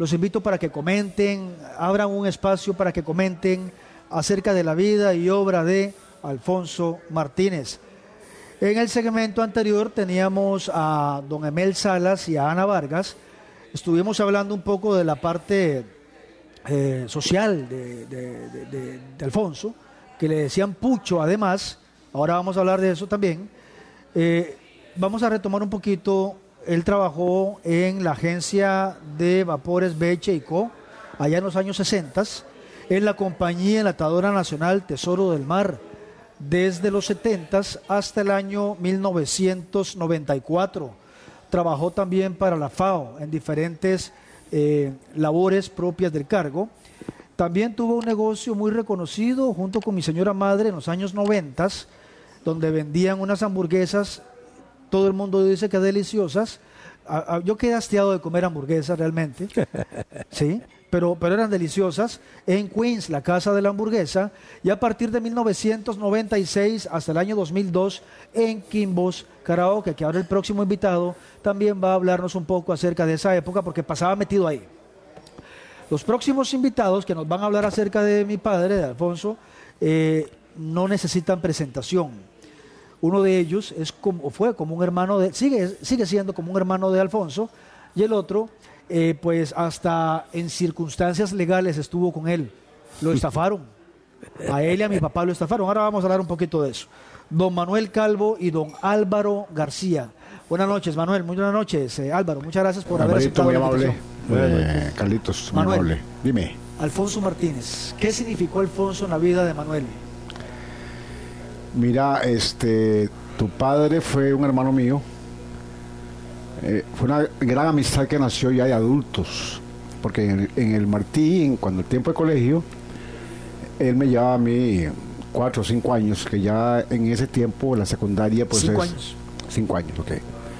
los invito para que comenten, abran un espacio para que comenten acerca de la vida y obra de Alfonso Martínez. En el segmento anterior teníamos a don Emel Salas y a Ana Vargas. Estuvimos hablando un poco de la parte eh, social de, de, de, de, de Alfonso, que le decían Pucho además. Ahora vamos a hablar de eso también. Eh, vamos a retomar un poquito. Él trabajó en la agencia de vapores Beche y Co. allá en los años sesenta, en la compañía enlatadora nacional Tesoro del Mar, desde los setenta hasta el año mil novecientos noventa y cuatro. Trabajó también para la FAO en diferentes eh, labores propias del cargo. También tuvo un negocio muy reconocido junto con mi señora madre en los años noventa, donde vendían unas hamburguesas. Todo el mundo dice que deliciosas. A, a, yo quedé hastiado de comer hamburguesas realmente, sí, pero, pero eran deliciosas. En Queens, la casa de la hamburguesa, y a partir de mil novecientos noventa y seis hasta el año dos mil dos en Kimbo's Karaoke, que ahora el próximo invitado también va a hablarnos un poco acerca de esa época porque pasaba metido ahí. Los próximos invitados que nos van a hablar acerca de mi padre, de Alfonso, eh, no necesitan presentación. Uno de ellos es como, fue como un hermano de, sigue, sigue siendo como un hermano de Alfonso, y el otro, eh, pues hasta en circunstancias legales estuvo con él. Lo estafaron. A él y a mi papá lo estafaron. Ahora vamos a hablar un poquito de eso. Don Manuel Calvo y don Álvaro García. Buenas noches, Manuel. Muy buenas noches, eh, Álvaro. Muchas gracias por haber aceptado muy la amable. invitación. Eh, Carlitos, muy Manuel, amable. Dime. Alfonso Martínez. ¿Qué significó Alfonso en la vida de Manuel? Mira, este, tu padre fue un hermano mío. Eh, fue una gran amistad que nació ya de adultos, porque en el, en el Martí, en, cuando el tiempo de colegio, él me llevaba a mí cuatro o cinco años, que ya en ese tiempo la secundaria pues cinco es años. Cinco años, ok.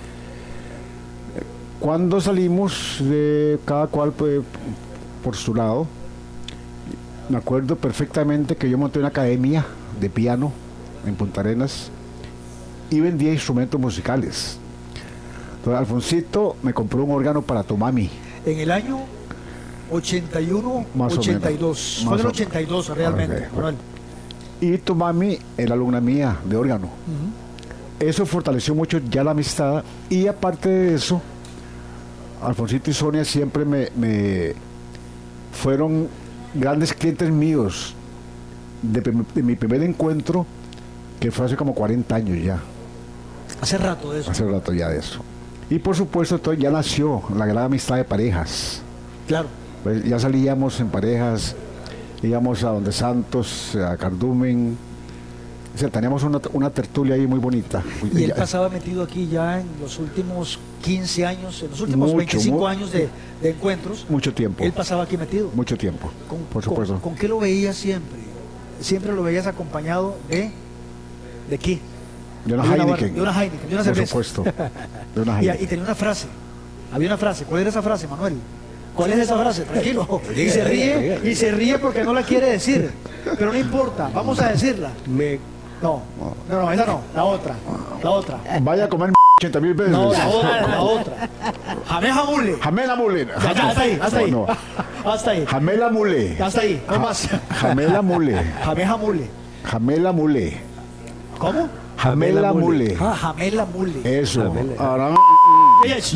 Cuando salimos de cada cual pues, por su lado, me acuerdo perfectamente que yo monté una academia de piano en Punta Arenas y vendía instrumentos musicales. Entonces Alfonsito me compró un órgano para tu mami. En el año ochenta y uno, Más ochenta y o dos. menos. Fue en el Más o- ochenta y dos realmente. Ok. Manuel. Y tu mami era alumna mía de órgano. Ujú. Eso fortaleció mucho ya la amistad, y aparte de eso, Alfonsito y Sonia siempre me, me fueron grandes clientes míos de, prim- de mi primer encuentro, que fue hace como cuarenta años ya, Hace rato de eso. hace rato ya de eso. Y por supuesto entonces ya nació la gran amistad de parejas. Claro. Pues ya salíamos en parejas, íbamos a Donde Santos, a Cardumen. O sea, teníamos una, una tertulia ahí muy bonita. Y él Ya- pasaba metido aquí ya en los últimos quince años, en los últimos Mucho, veinticinco mu- años de, de encuentros. mucho tiempo, Él pasaba aquí metido. mucho tiempo, ¿Con, por supuesto. Con, ¿con qué lo veías siempre? Siempre lo veías acompañado de... ¿De qué? De una De una Heineken. barra- de una Heineken, de una Por cerveza. supuesto. De una Y, Heineken. y tenía una frase. Había una frase. ¿Cuál era esa frase, Manuel? ¿Cuál es esa frase? Tranquilo. Y se ríe, y se ríe porque no la quiere decir. Pero no importa, vamos a decirla. Me No, no, no, esa no, la otra. La otra. Vaya a comer ochenta mil veces. No, la otra, la otra. Jamé Jamule. Jamela Mule. Ya, ya, hasta ahí, hasta ahí. No, no. Hasta ahí. Jamela Mule. Hasta ahí, no Ja- más. Jamela Mule. Jamé Jamule. Jamela Mule. ¿Cómo? Jamela Mule. Ah, Jamela Mule. Eso. Jamela. Ahora, Ella es-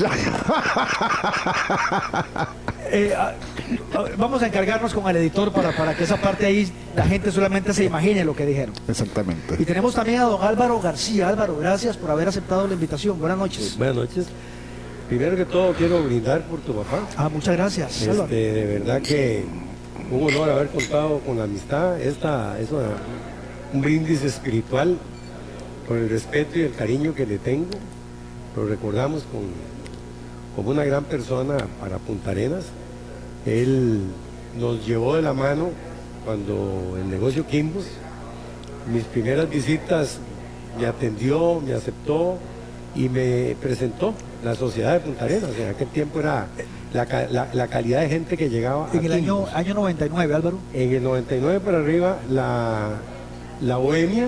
Eh, ah, ah, vamos a encargarnos con el editor para, para que esa parte ahí la gente solamente se imagine lo que dijeron. exactamente. Y tenemos también a don Álvaro García. Álvaro, gracias por haber aceptado la invitación. Buenas noches. Buenas noches. Primero que todo quiero brindar por tu papá. Ah, muchas gracias, Álvaro. Este, de verdad que un honor haber contado con la amistad. Esta es una- un brindis espiritual por el respeto y el cariño que le tengo. Lo recordamos con, como una gran persona para Punta Arenas. Él nos llevó de la mano cuando el negocio Kimbo's, mis primeras visitas, me atendió, me aceptó y me presentó la sociedad de Punta Arenas. En aquel tiempo era la, ca- la- la calidad de gente que llegaba a En el año, Kimbo's. año noventa y nueve, Álvaro. En el noventa y nueve para arriba, la, la bohemia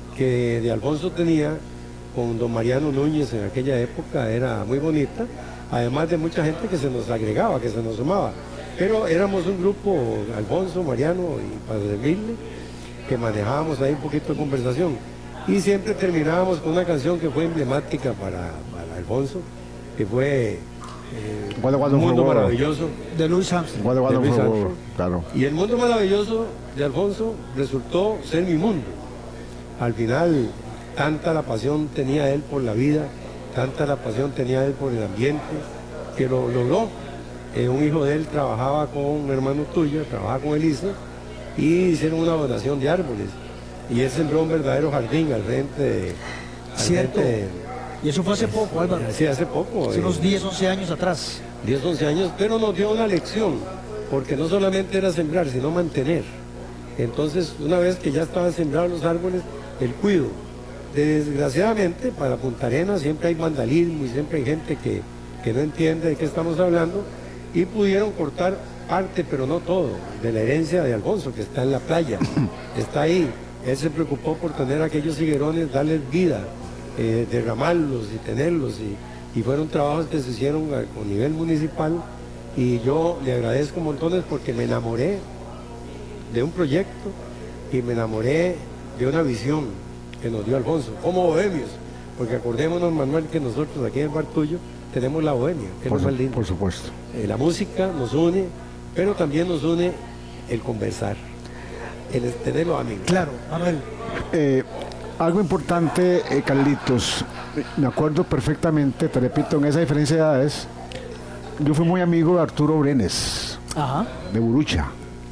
que de Alfonso tenía con don Mariano Núñez en aquella época era muy bonita. además de mucha gente que se nos agregaba, que se nos sumaba. Pero éramos un grupo, Alfonso, Mariano y para servirle, que manejábamos ahí un poquito de conversación. Y siempre terminábamos con una canción que fue emblemática para, para Alfonso, que fue eh, Un Mundo Maravilloso de Louis Armstrong. De Louis Armstrong. Claro. Y El Mundo Maravilloso de Alfonso resultó ser mi mundo. Al final, tanta la pasión tenía él por la vida, tanta la pasión tenía él por el ambiente, que lo logró. Eh, un hijo de él trabajaba con un hermano tuyo, trabajaba con Elisa, y hicieron una donación de árboles. Y él sembró un verdadero jardín al frente de... Al Cierto. frente de, Y eso fue hace poco, Álvaro. Sí, hace poco. Hace unos diez, once años atrás. diez, once años, pero nos dio una lección, porque no solamente era sembrar, sino mantener. Entonces, una vez que ya estaban sembrados los árboles, el cuido. Desgraciadamente, para Punta Arenas siempre hay vandalismo y siempre hay gente que, que no entiende de qué estamos hablando, y pudieron cortar parte, pero no todo, de la herencia de Alfonso, que está en la playa, está ahí. Él se preocupó por tener aquellos higuerones, darles vida, eh, derramarlos y tenerlos, y, y fueron trabajos que se hicieron a, a nivel municipal, y yo le agradezco montones porque me enamoré de un proyecto y me enamoré de una visión que nos dio Alfonso, como bohemios, porque acordémonos, Manuel, que nosotros aquí en el bar tuyo tenemos la bohemia, que Por, es lo más lindo. por supuesto. Eh, la música nos une, pero también nos une el conversar, el tener los amigos. Claro, Manuel. Eh, algo importante, eh, Carlitos, me acuerdo perfectamente, te repito, en esa diferencia de edades, yo fui muy amigo de Arturo Brenes, Ajá. de Burucha.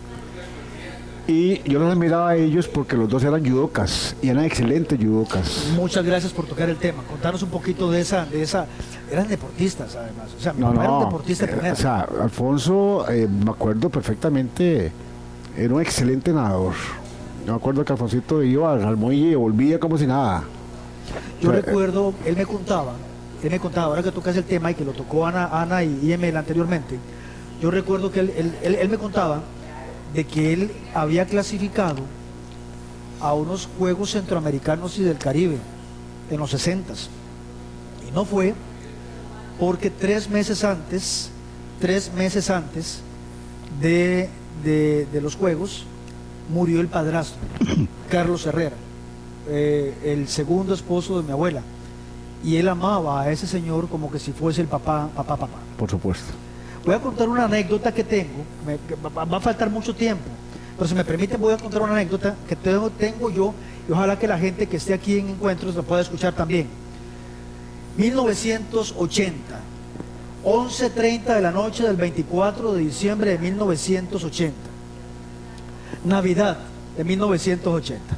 Y yo los admiraba a ellos porque los dos eran judocas y eran excelentes judocas. Muchas gracias por tocar el tema. Contanos un poquito de esa, de esa. Eran deportistas, además. O sea, mi No, papá era un no, deportista eh, primero. o sea, Alfonso, eh, me acuerdo perfectamente, era un excelente nadador. Yo me acuerdo que Alfonsito iba al muelle y volvía como si nada. Yo o sea, recuerdo, él me contaba, él me contaba, ahora que tocas el tema y que lo tocó Ana, Ana y Emel anteriormente, yo recuerdo que él, él, él, él me contaba de que él había clasificado a unos Juegos Centroamericanos y del Caribe en los sesentas. Y no fue porque tres meses antes, tres meses antes de, de, de los Juegos, murió el padrastro, Carlos Herrera, eh, el segundo esposo de mi abuela. Y él amaba a ese señor como que si fuese el papá, papá, papá. Por supuesto. Voy a contar una anécdota que tengo, me, que va, va a faltar mucho tiempo, pero si me permiten voy a contar una anécdota que tengo, tengo yo, y ojalá que la gente que esté aquí en Encuentros lo pueda escuchar también. mil novecientos ochenta, once treinta de la noche del veinticuatro de diciembre de mil novecientos ochenta, Navidad de mil novecientos ochenta.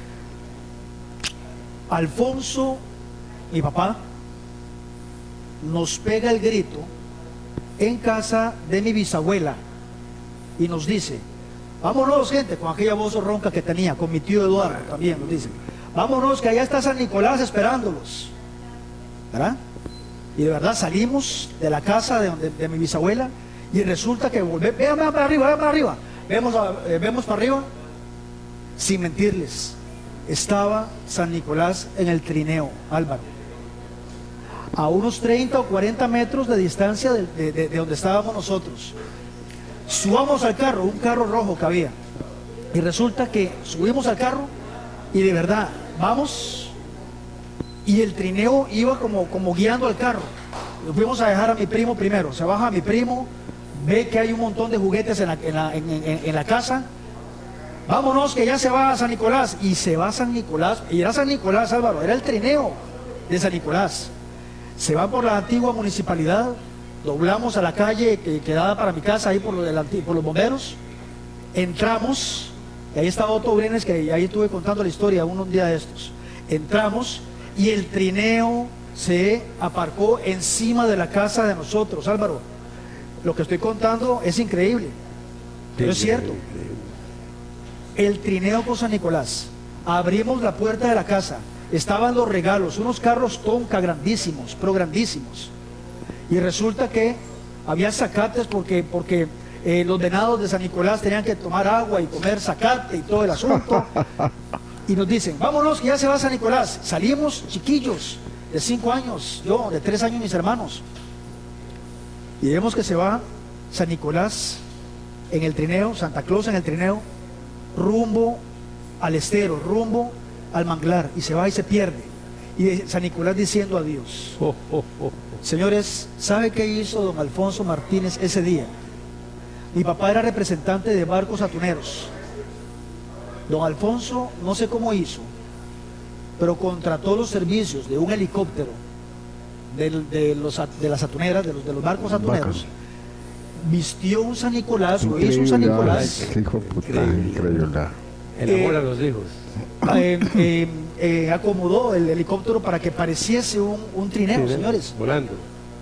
Alfonso, mi papá, nos pega el grito en casa de mi bisabuela y nos dice: vámonos, gente, con aquella voz ronca que tenía, con mi tío Eduardo también nos dice: vámonos, que allá está San Nicolás esperándolos, ¿verdad? Y de verdad salimos de la casa de, de, de mi bisabuela, y resulta que volvemos, vean, vean para arriba, vean para arriba, vemos, a, eh, vemos para arriba, sin mentirles, estaba San Nicolás en el trineo, Álvaro, a unos treinta o cuarenta metros de distancia de, de, de, de donde estábamos nosotros. Subamos al carro, un carro rojo que había, y resulta que subimos al carro y de verdad vamos, y el trineo iba como, como guiando al carro. Lo fuimos a dejar a mi primo primero, se baja mi primo, ve que hay un montón de juguetes en la, en la, en, en, en la casa. Vámonos, que ya se va a San Nicolás. Y se va a San Nicolás, y era San Nicolás, Álvaro, era el trineo de San Nicolás. Se va por la antigua municipalidad, doblamos a la calle que quedaba para mi casa, ahí por, lo del, por los bomberos, entramos, y ahí estaba Otto Brenes, que ahí estuve contando la historia un día de estos. Entramos y el trineo se aparcó encima de la casa de nosotros, Álvaro. Lo que estoy contando es increíble, pero es cierto. El trineo con San Nicolás, abrimos la puerta de la casa, estaban los regalos, unos carros Tonka grandísimos, pero grandísimos. Y resulta que había zacates porque, porque eh, los venados de San Nicolás tenían que tomar agua y comer zacate y todo el asunto. Y nos dicen: vámonos, que ya se va a San Nicolás. Salimos chiquillos, de cinco años, yo, de tres años mis hermanos. Y vemos que se va San Nicolás en el trineo, Santa Claus en el trineo, rumbo al estero, rumbo al manglar, y se va y se pierde. Y San Nicolás diciendo adiós. Oh, oh, oh, oh. Señores, ¿sabe qué hizo don Alfonso Martínez ese día? Mi papá era representante de barcos atuneros. Don Alfonso, no sé cómo hizo, pero contrató los servicios de un helicóptero de, de, los, de las atuneras, de los, de los barcos atuneros. Barcos. Vistió un San Nicolás, o hizo un San Nicolás. Hijo puta, increíble. El amor eh, a los hijos. Eh, eh, eh, acomodó el helicóptero para que pareciese un, un trineo, sí, señores. Volando.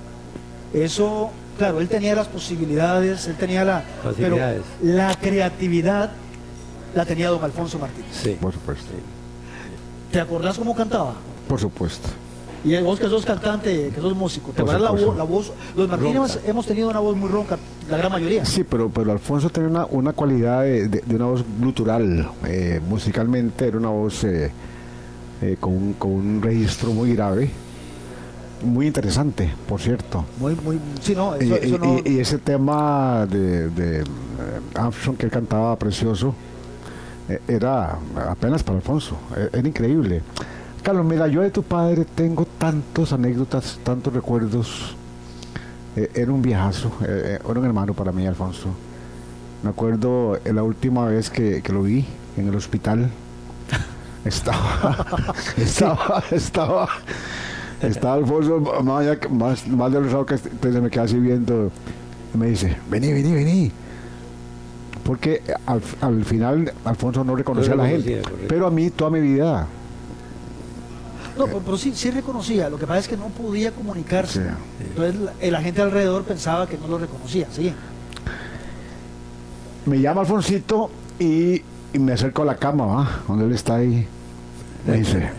Eso, claro, él tenía las posibilidades, él tenía la... Pero la creatividad la tenía don Alfonso Martínez. Sí, por supuesto. ¿Te acordás cómo cantaba? Por supuesto. Y vos que sos cantante, que sos músico, ¿te acordás la, vo la voz? Los Martínez ronca. Hemos tenido una voz muy ronca, la gran mayoría. Sí, pero, pero Alfonso tenía una, una cualidad de, de, de una voz glutural. Eh, musicalmente era una voz eh, eh, con, un, con un registro muy grave. Muy interesante, por cierto. Muy, muy, sí, no, eso, y, eso no... y, y ese tema de, de Armstrong que él cantaba precioso, eh, era apenas para Alfonso, eh, era increíble. Carlos, mira, yo de tu padre tengo tantas anécdotas, tantos recuerdos. Eh, era un viejazo, eh, era un hermano para mí, Alfonso. Me acuerdo eh, la última vez que, que lo vi en el hospital. Estaba, estaba, estaba, estaba Alfonso más, más, más delgado que entonces me quedé así viendo. Y me dice, vení, vení, vení. Porque al, al final Alfonso no reconocía no a la gente, correcto. Pero a mí toda mi vida. No, pero, pero sí, sí reconocía, lo que pasa es que no podía comunicarse. Sí. Entonces la, la gente alrededor pensaba que no lo reconocía. ¿Sí? Me llama Alfonsito y, y me acerco a la cama, ¿va? Donde él está ahí. Me dice,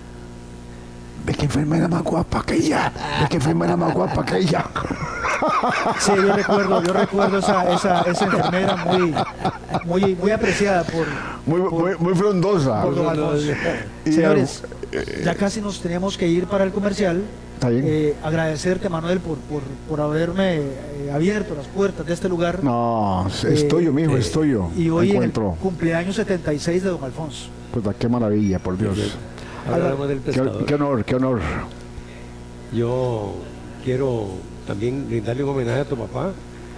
¿de qué enfermera más guapa que ella? ¿De qué enfermera más guapa que ella? Sí, yo recuerdo, yo recuerdo esa, esa, esa enfermera muy, muy, muy apreciada por... Muy, por, muy, muy frondosa. Por don Alfonso. Señores, ya casi nos teníamos que ir para el comercial. Eh, agradecerte, Manuel, por, por, por haberme eh, abierto las puertas de este lugar. No, es eh, tuyo, mijo, eh, es tuyo. Y hoy encuentro. En el cumpleaños setenta y seis de don Alfonso. Pues qué maravilla, por Dios. Hablamos del pescador. Qué, qué honor, qué honor. Yo quiero también brindarle un homenaje a tu papá,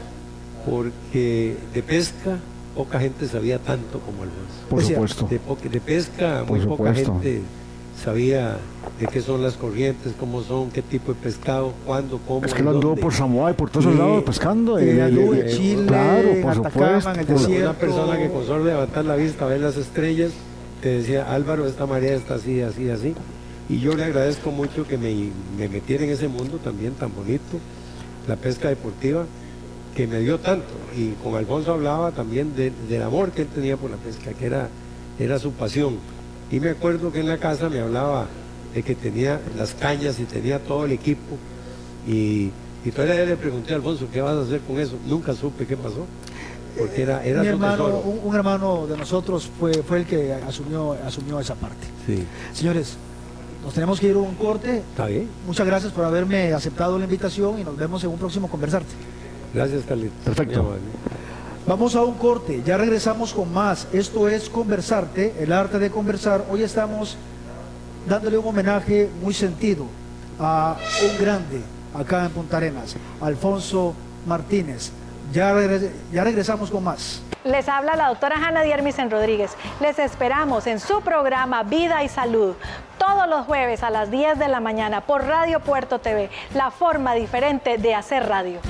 porque de pesca poca gente sabía tanto como Alfonso. Por supuesto. De, de pesca muy Por poca supuesto. gente sabía de qué son las corrientes, cómo son, qué tipo de pescado, cuándo, cómo. Es que lo anduvo por Samoa y por todos esos lados pescando. Eh, anduvo en Chile, claro, por Atacama, supuesto. En el desierto. Una persona que con solo levantar la vista, ver las estrellas, te decía, Álvaro, esta marea está así, así, así. Y yo le agradezco mucho que me, me metiera en ese mundo también tan bonito, la pesca deportiva, que me dio tanto. Y con Alfonso hablaba también de, del amor que él tenía por la pesca, que era, era su pasión. Y me acuerdo que en la casa me hablaba de que tenía las cañas y tenía todo el equipo. Y, y todavía le pregunté a Alfonso, ¿qué vas a hacer con eso? Nunca supe qué pasó, porque era, era Mi su hermano, tesoro. un, un hermano de nosotros fue, fue el que asumió, asumió esa parte. Sí. Señores, nos tenemos que ir a un corte. Está bien. Muchas gracias por haberme aceptado la invitación y nos vemos en un próximo Conversarte. Gracias, Carlitos. Perfecto. Vamos a un corte, ya regresamos con más. Esto es Conversarte, el arte de conversar. Hoy estamos dándole un homenaje muy sentido a un grande acá en Punta Arenas, Alfonso Martínez. Ya, regres ya regresamos con más. Les habla la doctora Hanna Diermisen Rodríguez. Les esperamos en su programa Vida y Salud todos los jueves a las diez de la mañana por Radio Puerto T V, la forma diferente de hacer radio.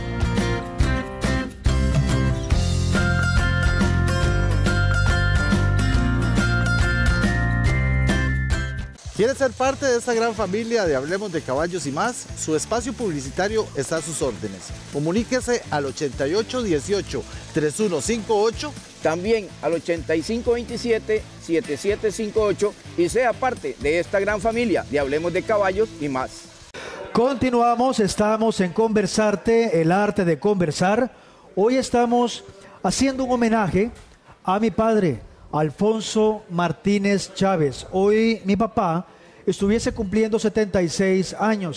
¿Quiere ser parte de esta gran familia de Hablemos de Caballos y Más? Su espacio publicitario está a sus órdenes. Comuníquese al ochenta y ocho dieciocho, treinta y uno cincuenta y ocho. También al ochenta y cinco veintisiete, setenta y siete cincuenta y ocho y sea parte de esta gran familia de Hablemos de Caballos y Más. Continuamos, estamos en Conversarte, el arte de conversar. Hoy estamos haciendo un homenaje a mi padre, Alfonso Martínez Chávez. Hoy mi papá estuviese cumpliendo setenta y seis años.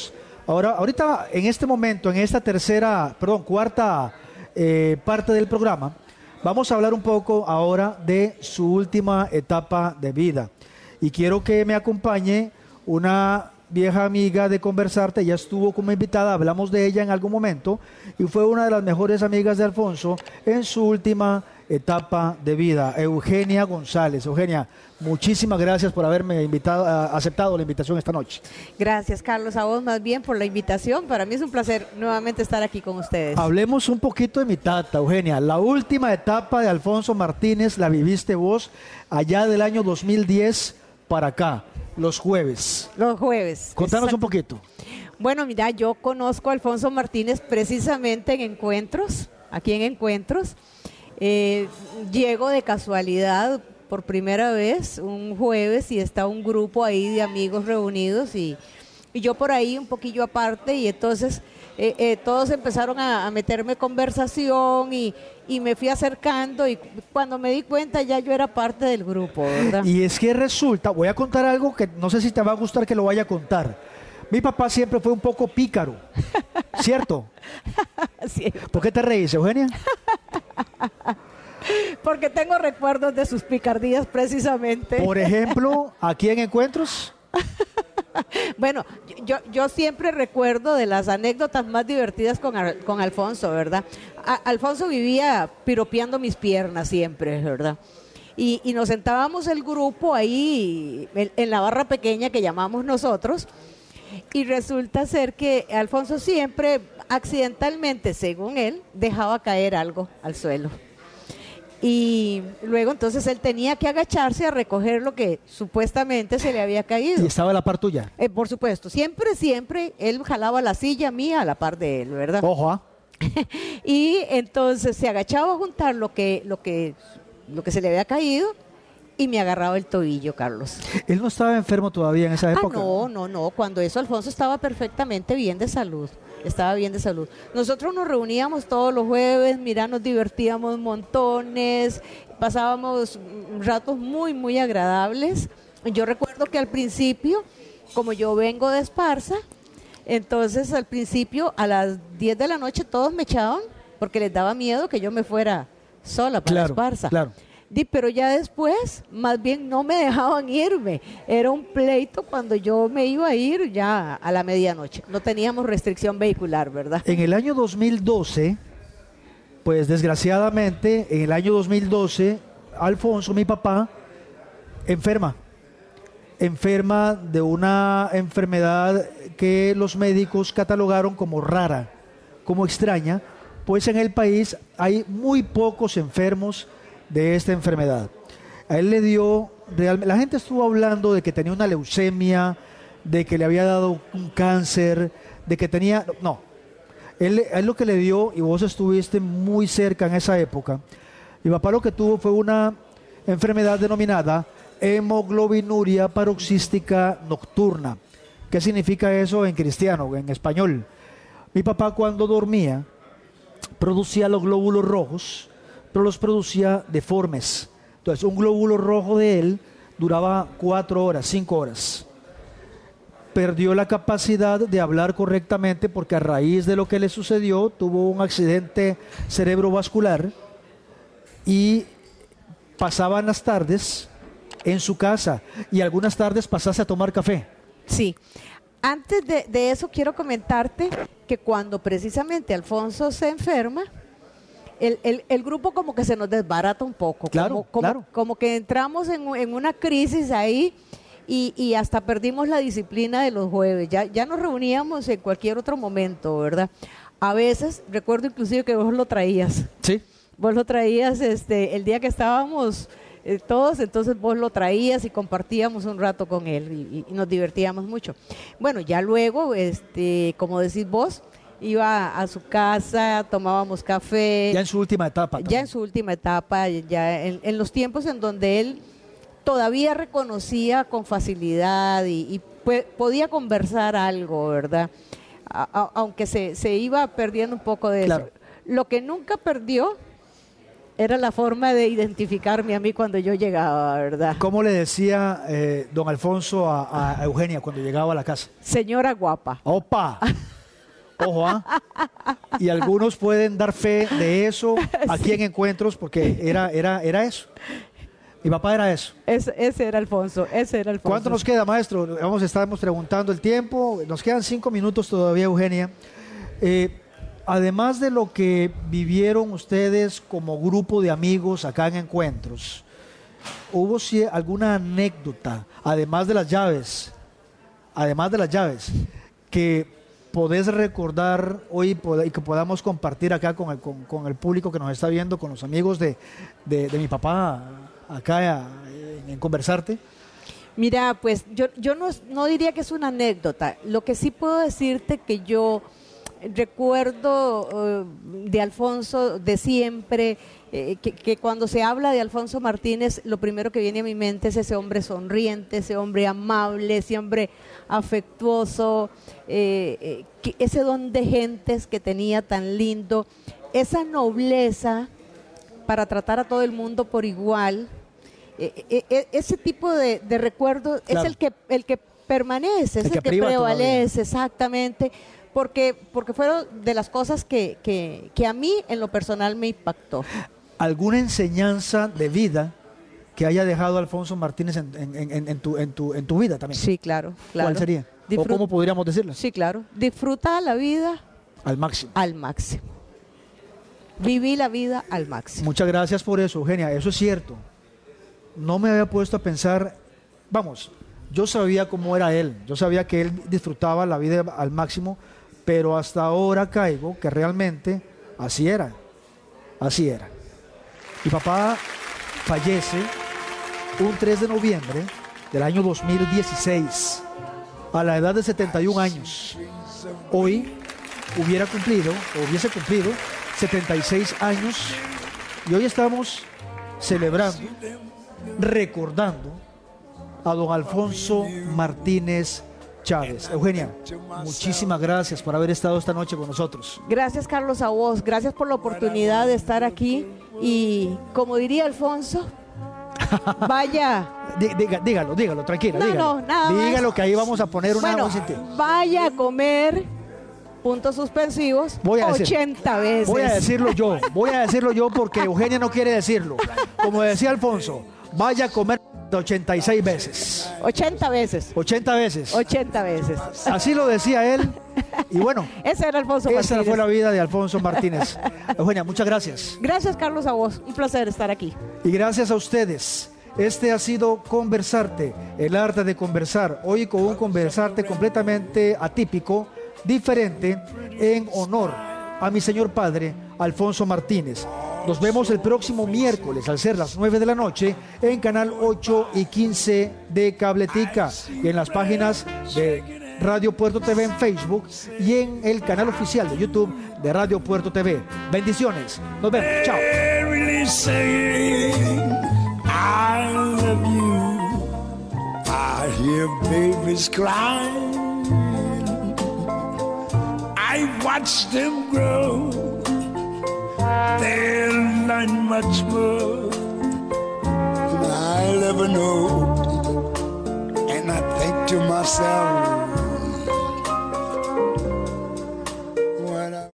Ahora, ahorita, en este momento, en esta tercera, perdón, cuarta eh, parte del programa, vamos a hablar un poco ahora de su última etapa de vida. Y quiero que me acompañe una vieja amiga de Conversarte, ella estuvo como invitada, hablamos de ella en algún momento, y fue una de las mejores amigas de Alfonso en su última etapa de vida, Eugenia González. Eugenia, muchísimas gracias por haberme invitado, aceptado la invitación esta noche. Gracias, Carlos, a vos más bien por la invitación. Para mí es un placer nuevamente estar aquí con ustedes. Hablemos un poquito de mi tata, Eugenia. La última etapa de Alfonso Martínez la viviste vos allá del año dos mil diez para acá, los jueves. Los jueves. Contanos Exacto. un poquito. Bueno, mira, yo conozco a Alfonso Martínez precisamente en Encuentros, aquí en Encuentros. Eh, llego de casualidad por primera vez un jueves y está un grupo ahí de amigos reunidos y, y yo por ahí un poquillo aparte y entonces eh, eh, todos empezaron a, a meterme conversación y, y me fui acercando y cuando me di cuenta ya yo era parte del grupo, ¿verdad? Y es que resulta, voy a contar algo que no sé si te va a gustar que lo vaya a contar. Mi papá siempre fue un poco pícaro, ¿cierto? Sí. ¿Por qué te reís, Eugenia? Porque tengo recuerdos de sus picardías precisamente. Por ejemplo, aquí en Encuentros. Bueno, yo, yo siempre recuerdo de las anécdotas más divertidas con, con Alfonso, ¿verdad? A, Alfonso vivía piropeando mis piernas siempre, ¿verdad? Y, y nos sentábamos el grupo ahí en, en la barra pequeña que llamamos nosotros y resulta ser que Alfonso siempre accidentalmente, según él, dejaba caer algo al suelo. Y luego entonces él tenía que agacharse a recoger lo que supuestamente se le había caído. ¿Y estaba a la par tuya? Eh, por supuesto, siempre, siempre él jalaba la silla mía a la par de él, ¿verdad? Ojo, ¿ah? Y entonces se agachaba a juntar lo que, lo que, lo que se le había caído y me agarraba el tobillo, Carlos. ¿Él no estaba enfermo todavía en esa época? Ah, no, no, no. Cuando eso Alfonso estaba perfectamente bien de salud. Estaba bien de salud. Nosotros nos reuníamos todos los jueves, mira, nos divertíamos montones, pasábamos ratos muy, muy agradables. Yo recuerdo que al principio, como yo vengo de Esparza, entonces al principio a las diez de la noche todos me echaban porque les daba miedo que yo me fuera sola para Claro, Esparza. claro. Di, pero ya después, más bien no me dejaban irme. Era un pleito cuando yo me iba a ir ya a la medianoche. No teníamos restricción vehicular, ¿verdad? En el año dos mil doce, pues desgraciadamente, en el año dos mil doce, Alfonso, mi papá, enferma. Enferma de una enfermedad que los médicos catalogaron como rara, como extraña, pues en el país hay muy pocos enfermos de esta enfermedad. A él le dio, realmente, la gente estuvo hablando de que tenía una leucemia, de que le había dado un cáncer, de que tenía, no, él, a él lo que le dio, y vos estuviste muy cerca en esa época, mi papá lo que tuvo fue una enfermedad denominada hemoglobinuria paroxística nocturna. ¿Qué significa eso en cristiano, en español? Mi papá cuando dormía producía los glóbulos rojos, pero los producía deformes. Entonces, un glóbulo rojo de él duraba cuatro horas, cinco horas. Perdió la capacidad de hablar correctamente porque a raíz de lo que le sucedió tuvo un accidente cerebrovascular y pasaban las tardes en su casa y algunas tardes pasase a tomar café. Sí. Antes de, de eso quiero comentarte que cuando precisamente Alfonso se enferma, El, el, el grupo como que se nos desbarata un poco, claro, como, como, claro. como que entramos en, en una crisis ahí y, y hasta perdimos la disciplina de los jueves, ya, ya nos reuníamos en cualquier otro momento, ¿verdad? A veces, recuerdo inclusive que vos lo traías, sí, vos lo traías este, el día que estábamos eh, todos, entonces vos lo traías y compartíamos un rato con él y, y nos divertíamos mucho. Bueno, ya luego, este, como decís vos, iba a su casa, tomábamos café. Ya en su última etapa. Ya también. en su última etapa, ya en, en los tiempos en donde él todavía reconocía con facilidad y, y pues, podía conversar algo, ¿verdad? A, a, aunque se, se iba perdiendo un poco de claro. eso. Lo que nunca perdió era la forma de identificarme a mí cuando yo llegaba, ¿verdad? ¿Cómo le decía eh, don Alfonso a, a Eugenia cuando llegaba a la casa? Señora guapa. ¡Opa! Ojo, ¿ah? Y algunos pueden dar fe de eso aquí sí. en Encuentros, porque era, era, era eso. Mi papá era eso. Es, ese era Alfonso, ese era Alfonso. ¿Cuánto nos queda, maestro? Vamos, estábamos preguntando el tiempo. Nos quedan cinco minutos todavía, Eugenia. Eh, además de lo que vivieron ustedes como grupo de amigos acá en Encuentros, ¿hubo si alguna anécdota, además de las llaves, además de las llaves, que podés recordar hoy y que podamos compartir acá con el, con, con el público que nos está viendo, con los amigos de, de, de mi papá acá en, en Conversarte? Mira, pues yo, yo no, no diría que es una anécdota. Lo que sí puedo decirte que yo recuerdo uh, de Alfonso de siempre, eh, que, que cuando se habla de Alfonso Martínez, lo primero que viene a mi mente es ese hombre sonriente, ese hombre amable, ese hombre afectuoso, eh, eh, que ese don de gentes que tenía tan lindo, esa nobleza para tratar a todo el mundo por igual. Eh, eh, ese tipo de, de recuerdo claro. es el que, el que permanece, es el, el que, que prevalece, todavía. Exactamente, porque, porque fueron de las cosas que, que, que a mí en lo personal me impactó. ¿Alguna enseñanza de vida que haya dejado Alfonso Martínez en, en, en, en, tu, en, tu, en tu vida también? Sí, claro. claro. ¿Cuál sería? Disfrut- ¿O cómo podríamos decirlo? Sí, claro. Disfruta la vida al máximo. Al máximo. Viví la vida al máximo. Muchas gracias por eso, Eugenia. Eso es cierto. No me había puesto a pensar, vamos, yo sabía cómo era él, yo sabía que él disfrutaba la vida al máximo, pero hasta ahora caigo que realmente así era, así era. Mi papá fallece un tres de noviembre del año dos mil dieciséis, a la edad de setenta y un años. Hoy hubiera cumplido, o hubiese cumplido, setenta y seis años, y hoy estamos celebrando, recordando a don Alfonso Martínez Chávez. Eugenia, muchísimas gracias por haber estado esta noche con nosotros. Gracias, Carlos, a vos. Gracias por la oportunidad de estar aquí. Y como diría Alfonso, vaya. Diga, dígalo, dígalo, tranquila. No, dígalo. no, nada Dígalo más. que ahí vamos a poner una... Bueno, vaya a comer, puntos suspensivos, voy a decir, ochenta veces. Voy a decirlo yo, voy a decirlo yo porque Eugenia no quiere decirlo. Como decía Alfonso, vaya a comer ochenta y seis veces. ochenta veces. ochenta veces. ochenta veces. Así lo decía él. Y bueno, ese era Alfonso esa Martínez. fue la vida de Alfonso Martínez. Eugenia, muchas gracias. Gracias, Carlos, a vos. Un placer estar aquí. Y gracias a ustedes. Este ha sido Conversarte, el arte de conversar. Hoy con un Conversarte completamente atípico, diferente, en honor a mi señor padre, Alfonso Martínez. Nos vemos el próximo miércoles al ser las nueve de la noche en Canal ocho y quince de Cabletica y en las páginas de Radio Puerto T V en Facebook y en el canal oficial de YouTube de Radio Puerto T V. Bendiciones. Nos vemos. Chao. I love you. I hear babies crying. I watch them grow. They'll learn much more than I'll ever know. And I think to myself,